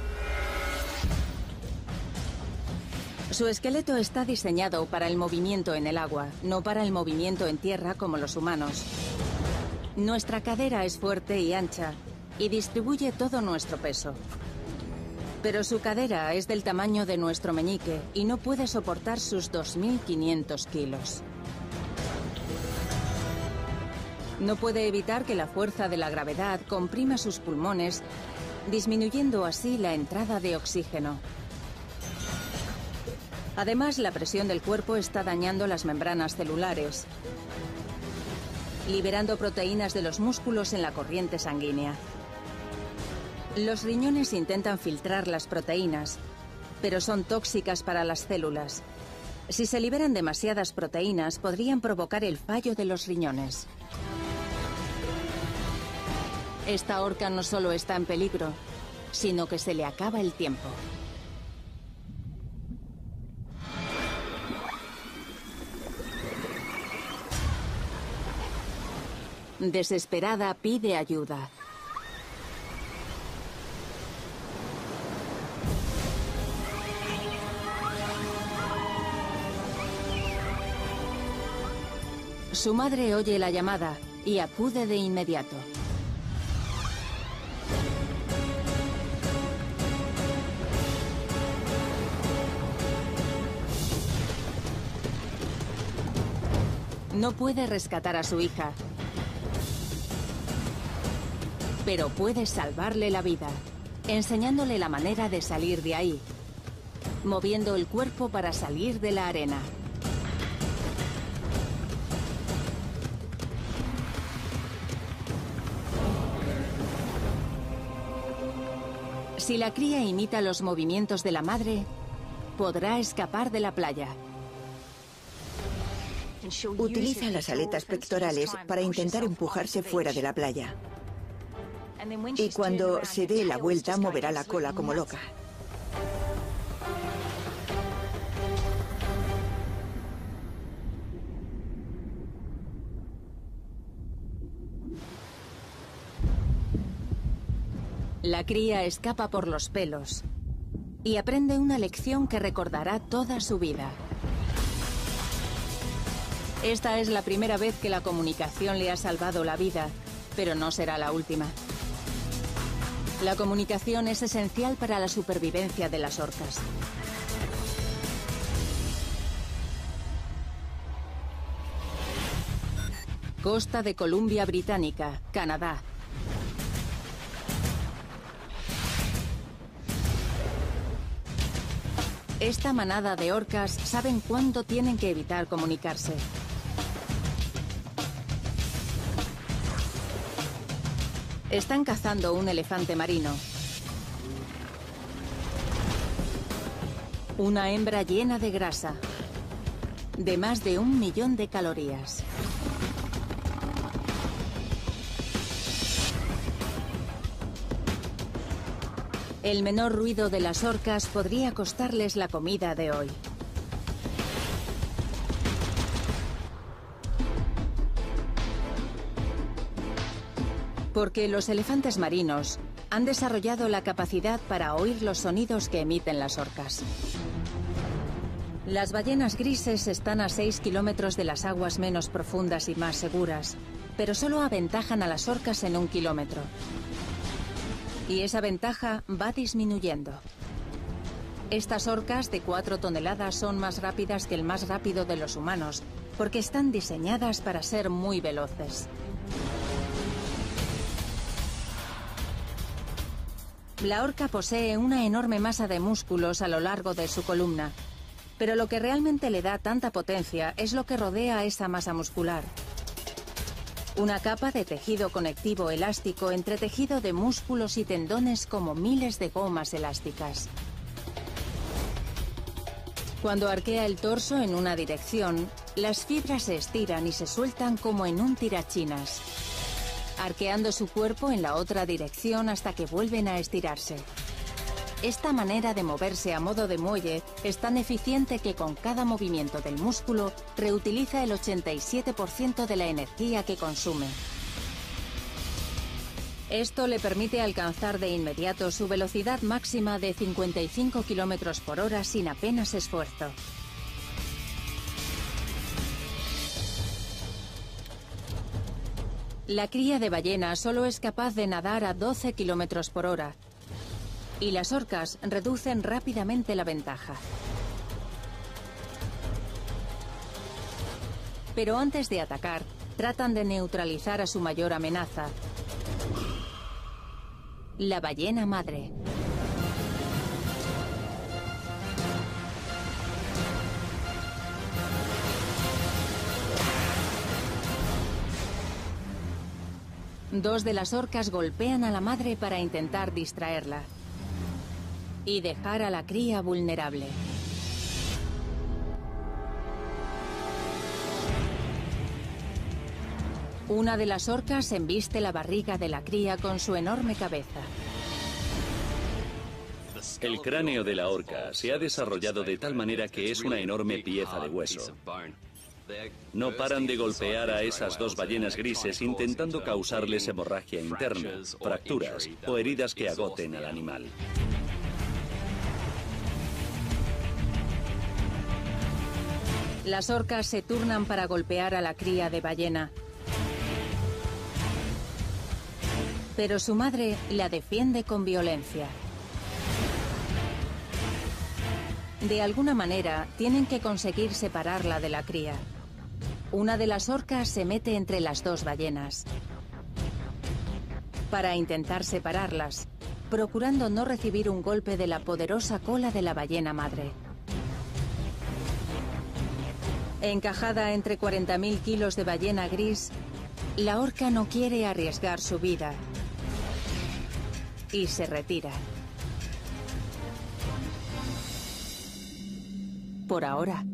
Su esqueleto está diseñado para el movimiento en el agua, no para el movimiento en tierra como los humanos. Nuestra cadera es fuerte y ancha y distribuye todo nuestro peso. Pero su cadera es del tamaño de nuestro meñique y no puede soportar sus 2.500 kilos. No puede evitar que la fuerza de la gravedad comprima sus pulmones, disminuyendo así la entrada de oxígeno. Además, la presión del cuerpo está dañando las membranas celulares, liberando proteínas de los músculos en la corriente sanguínea. Los riñones intentan filtrar las proteínas, pero son tóxicas para las células. Si se liberan demasiadas proteínas, podrían provocar el fallo de los riñones. Esta orca no solo está en peligro, sino que se le acaba el tiempo. Desesperada, pide ayuda. Su madre oye la llamada y acude de inmediato. No puede rescatar a su hija, pero puede salvarle la vida, enseñándole la manera de salir de ahí, moviendo el cuerpo para salir de la arena. Si la cría imita los movimientos de la madre, podrá escapar de la playa. Utiliza las aletas pectorales para intentar empujarse fuera de la playa. Y cuando se dé la vuelta, moverá la cola como loca. La cría escapa por los pelos y aprende una lección que recordará toda su vida. Esta es la primera vez que la comunicación le ha salvado la vida, pero no será la última. La comunicación es esencial para la supervivencia de las orcas. Costa de Columbia Británica, Canadá. Esta manada de orcas saben cuándo tienen que evitar comunicarse. Están cazando un elefante marino. Una hembra llena de grasa, de más de 1 millón de calorías. El menor ruido de las orcas podría costarles la comida de hoy. Porque los elefantes marinos han desarrollado la capacidad para oír los sonidos que emiten las orcas. Las ballenas grises están a 6 kilómetros de las aguas menos profundas y más seguras, pero solo aventajan a las orcas en 1 kilómetro. Y esa ventaja va disminuyendo. Estas orcas de 4 toneladas son más rápidas que el más rápido de los humanos, porque están diseñadas para ser muy veloces. La orca posee una enorme masa de músculos a lo largo de su columna, pero lo que realmente le da tanta potencia es lo que rodea a esa masa muscular. Una capa de tejido conectivo elástico entretejido de músculos y tendones como miles de gomas elásticas. Cuando arquea el torso en una dirección, las fibras se estiran y se sueltan como en un tirachinas, arqueando su cuerpo en la otra dirección hasta que vuelven a estirarse. Esta manera de moverse a modo de muelle es tan eficiente que con cada movimiento del músculo reutiliza el 87% de la energía que consume. Esto le permite alcanzar de inmediato su velocidad máxima de 55 km por hora sin apenas esfuerzo. La cría de ballena solo es capaz de nadar a 12 km por hora. Y las orcas reducen rápidamente la ventaja. Pero antes de atacar, tratan de neutralizar a su mayor amenaza, la ballena madre. Dos de las orcas golpean a la madre para intentar distraerla y dejar a la cría vulnerable. Una de las orcas embiste la barriga de la cría con su enorme cabeza. El cráneo de la orca se ha desarrollado de tal manera que es una enorme pieza de hueso. No paran de golpear a esas dos ballenas grises intentando causarles hemorragia interna, fracturas o heridas que agoten al animal. Las orcas se turnan para golpear a la cría de ballena. Pero su madre la defiende con violencia. De alguna manera, tienen que conseguir separarla de la cría. Una de las orcas se mete entre las dos ballenas para intentar separarlas, procurando no recibir un golpe de la poderosa cola de la ballena madre. Encajada entre 40.000 kilos de ballena gris, la orca no quiere arriesgar su vida y se retira. Por ahora.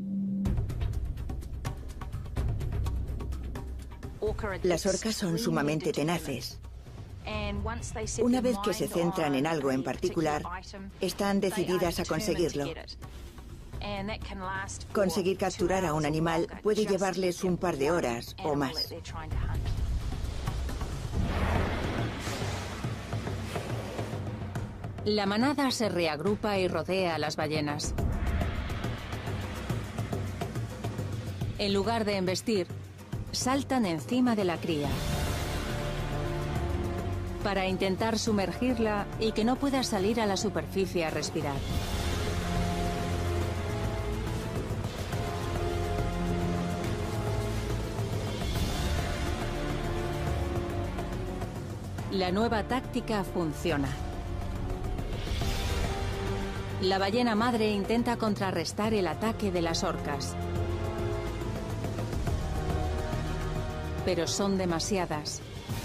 Las orcas son sumamente tenaces. Una vez que se centran en algo en particular, están decididas a conseguirlo. Conseguir capturar a un animal puede llevarles un par de horas o más. La manada se reagrupa y rodea a las ballenas. En lugar de embestir, saltan encima de la cría para intentar sumergirla y que no pueda salir a la superficie a respirar. La nueva táctica funciona. La ballena madre intenta contrarrestar el ataque de las orcas, pero son demasiadas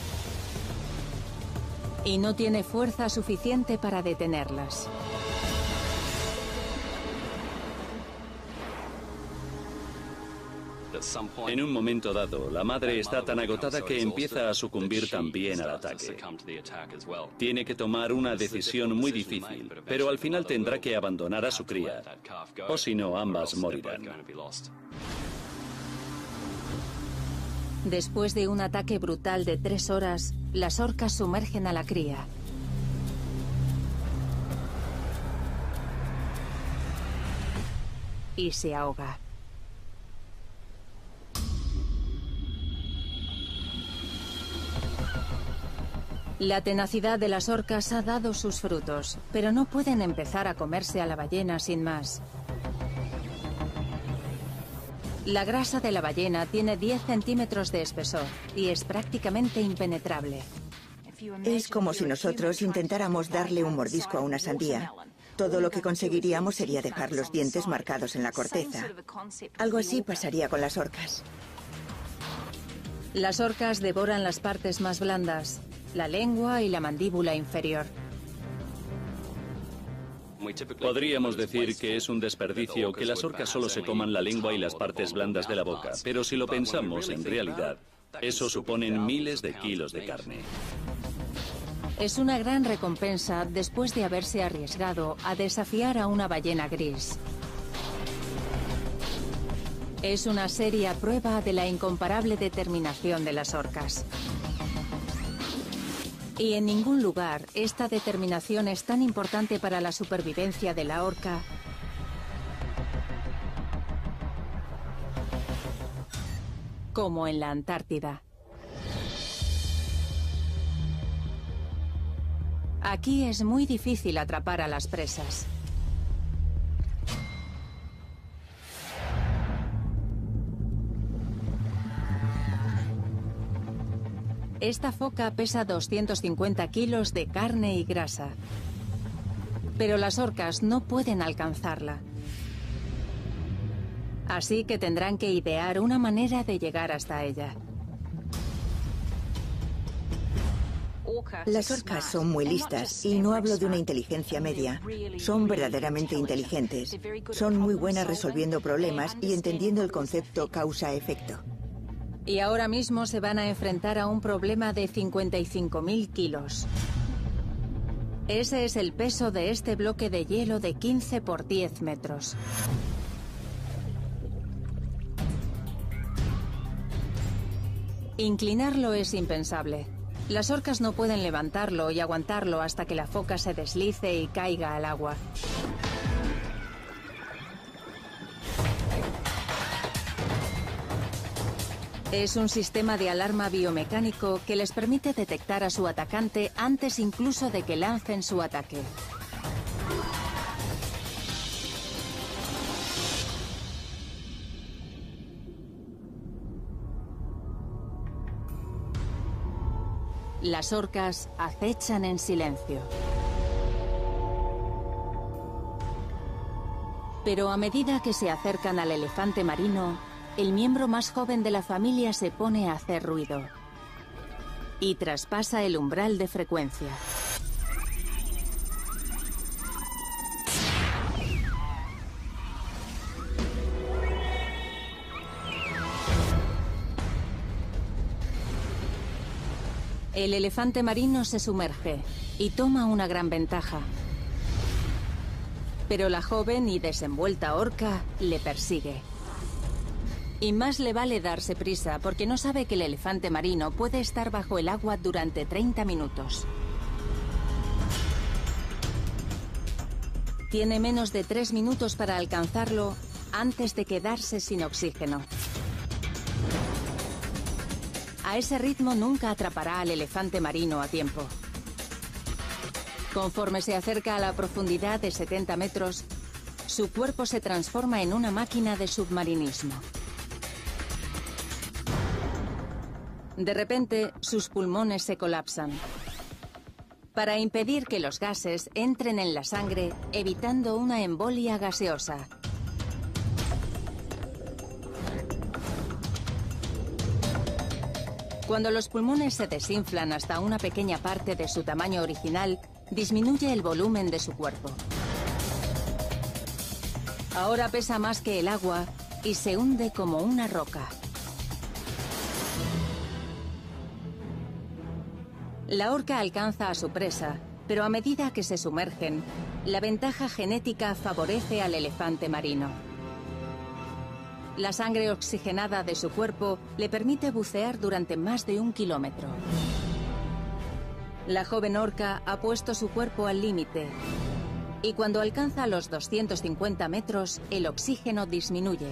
y no tiene fuerza suficiente para detenerlas. En un momento dado, la madre está tan agotada que empieza a sucumbir también al ataque. Tiene que tomar una decisión muy difícil, pero al final tendrá que abandonar a su cría, o si no, ambas morirán. Después de un ataque brutal de 3 horas, las orcas sumergen a la cría. Y se ahoga. La tenacidad de las orcas ha dado sus frutos, pero no pueden empezar a comerse a la ballena sin más. La grasa de la ballena tiene 10 centímetros de espesor y es prácticamente impenetrable. Es como si nosotros intentáramos darle un mordisco a una sandía. Todo lo que conseguiríamos sería dejar los dientes marcados en la corteza. Algo así pasaría con las orcas. Las orcas devoran las partes más blandas, la lengua y la mandíbula inferior. Podríamos decir que es un desperdicio que las orcas solo se coman la lengua y las partes blandas de la boca, pero si lo pensamos, en realidad, eso suponen miles de kilos de carne. Es una gran recompensa después de haberse arriesgado a desafiar a una ballena gris. Es una seria prueba de la incomparable determinación de las orcas. Y en ningún lugar esta determinación es tan importante para la supervivencia de la orca como en la Antártida. Aquí es muy difícil atrapar a las presas. Esta foca pesa 250 kilos de carne y grasa. Pero las orcas no pueden alcanzarla. Así que tendrán que idear una manera de llegar hasta ella. Las orcas son muy listas, y no hablo de una inteligencia media. Son verdaderamente inteligentes. Son muy buenas resolviendo problemas y entendiendo el concepto causa-efecto. Y ahora mismo se van a enfrentar a un problema de 55.000 kilos. Ese es el peso de este bloque de hielo de 15 por 10 metros. Inclinarlo es impensable. Las orcas no pueden levantarlo y aguantarlo hasta que la foca se deslice y caiga al agua. Es un sistema de alarma biomecánico que les permite detectar a su atacante antes incluso de que lancen su ataque. Las orcas acechan en silencio. Pero a medida que se acercan al elefante marino, el miembro más joven de la familia se pone a hacer ruido y traspasa el umbral de frecuencia. El elefante marino se sumerge y toma una gran ventaja. Pero la joven y desenvuelta orca le persigue. Y más le vale darse prisa porque no sabe que el elefante marino puede estar bajo el agua durante 30 minutos. Tiene menos de 3 minutos para alcanzarlo antes de quedarse sin oxígeno. A ese ritmo nunca atrapará al elefante marino a tiempo. Conforme se acerca a la profundidad de 70 metros, su cuerpo se transforma en una máquina de submarinismo. De repente, sus pulmones se colapsan. Para impedir que los gases entren en la sangre, evitando una embolia gaseosa. Cuando los pulmones se desinflan hasta una pequeña parte de su tamaño original, disminuye el volumen de su cuerpo. Ahora pesa más que el agua y se hunde como una roca. La orca alcanza a su presa, pero a medida que se sumergen, la ventaja genética favorece al elefante marino. La sangre oxigenada de su cuerpo le permite bucear durante más de 1 kilómetro. La joven orca ha puesto su cuerpo al límite y cuando alcanza los 250 metros, el oxígeno disminuye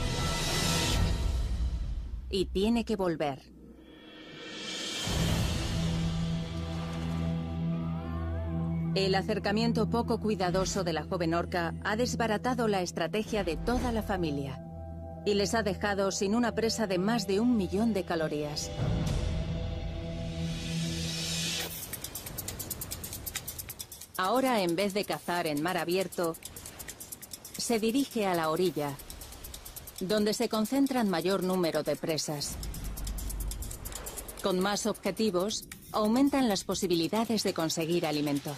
y tiene que volver. El acercamiento poco cuidadoso de la joven orca ha desbaratado la estrategia de toda la familia y les ha dejado sin una presa de más de 1 millón de calorías. Ahora, en vez de cazar en mar abierto, se dirige a la orilla, donde se concentran mayor número de presas. Con más objetivos, aumentan las posibilidades de conseguir alimento.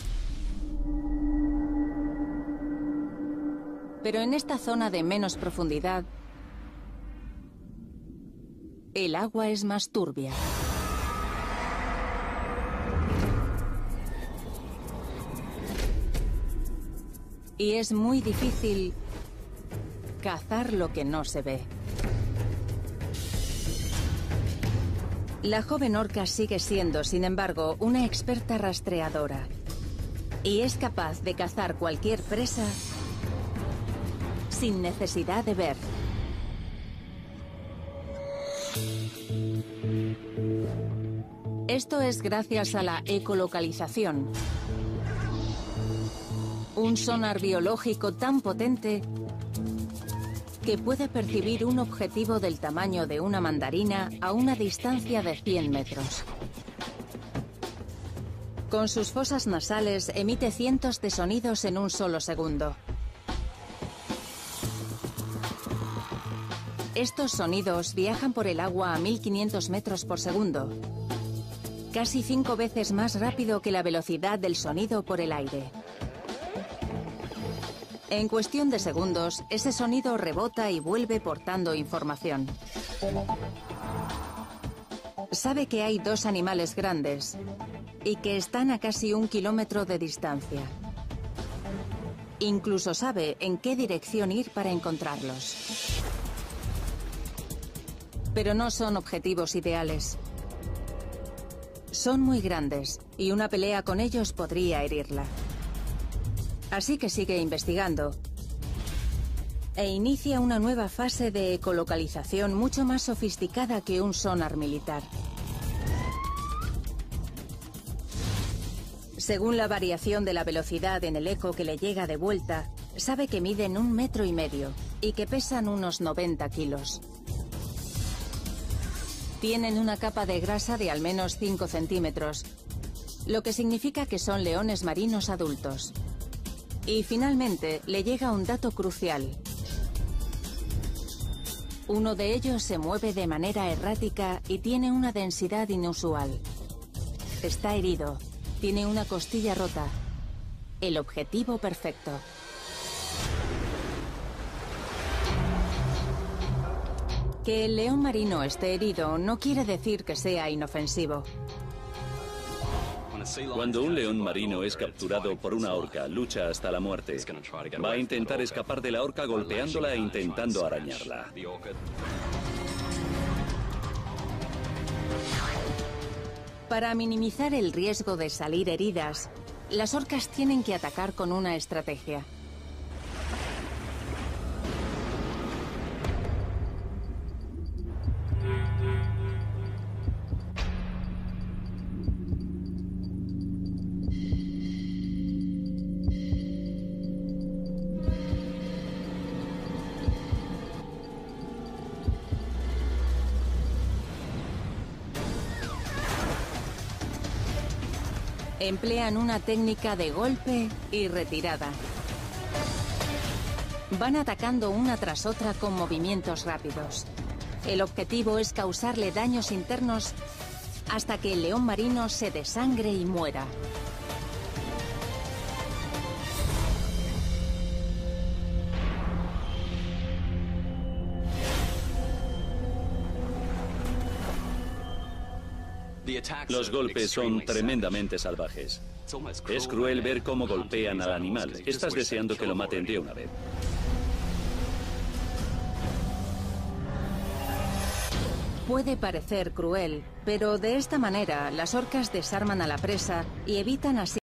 Pero en esta zona de menos profundidad, el agua es más turbia. Y es muy difícil cazar lo que no se ve. La joven orca sigue siendo, sin embargo, una experta rastreadora. Y es capaz de cazar cualquier presa sin necesidad de ver. Esto es gracias a la ecolocalización. Un sonar biológico tan potente que puede percibir un objetivo del tamaño de una mandarina a una distancia de 100 metros. Con sus fosas nasales emite cientos de sonidos en un solo segundo. Estos sonidos viajan por el agua a 1500 metros por segundo, casi 5 veces más rápido que la velocidad del sonido por el aire. En cuestión de segundos, ese sonido rebota y vuelve portando información. Sabe que hay 2 animales grandes y que están a casi 1 kilómetro de distancia. Incluso sabe en qué dirección ir para encontrarlos. Pero no son objetivos ideales. Son muy grandes y una pelea con ellos podría herirla. Así que sigue investigando e inicia una nueva fase de ecolocalización mucho más sofisticada que un sonar militar. Según la variación de la velocidad en el eco que le llega de vuelta, sabe que miden 1,5 metros y que pesan unos 90 kilos. Tienen una capa de grasa de al menos 5 centímetros, lo que significa que son leones marinos adultos. Y finalmente le llega un dato crucial. Uno de ellos se mueve de manera errática y tiene una densidad inusual. Está herido, tiene una costilla rota. El objetivo perfecto. Que el león marino esté herido no quiere decir que sea inofensivo. Cuando un león marino es capturado por una orca, lucha hasta la muerte. Va a intentar escapar de la orca golpeándola e intentando arañarla. Para minimizar el riesgo de salir heridas, las orcas tienen que atacar con una estrategia. Emplean una técnica de golpe y retirada. Van atacando una tras otra con movimientos rápidos. El objetivo es causarle daños internos hasta que el león marino se desangre y muera. Los golpes son tremendamente salvajes. Es cruel ver cómo golpean al animal. Estás deseando que lo maten de una vez. Puede parecer cruel, pero de esta manera las orcas desarman a la presa y evitan así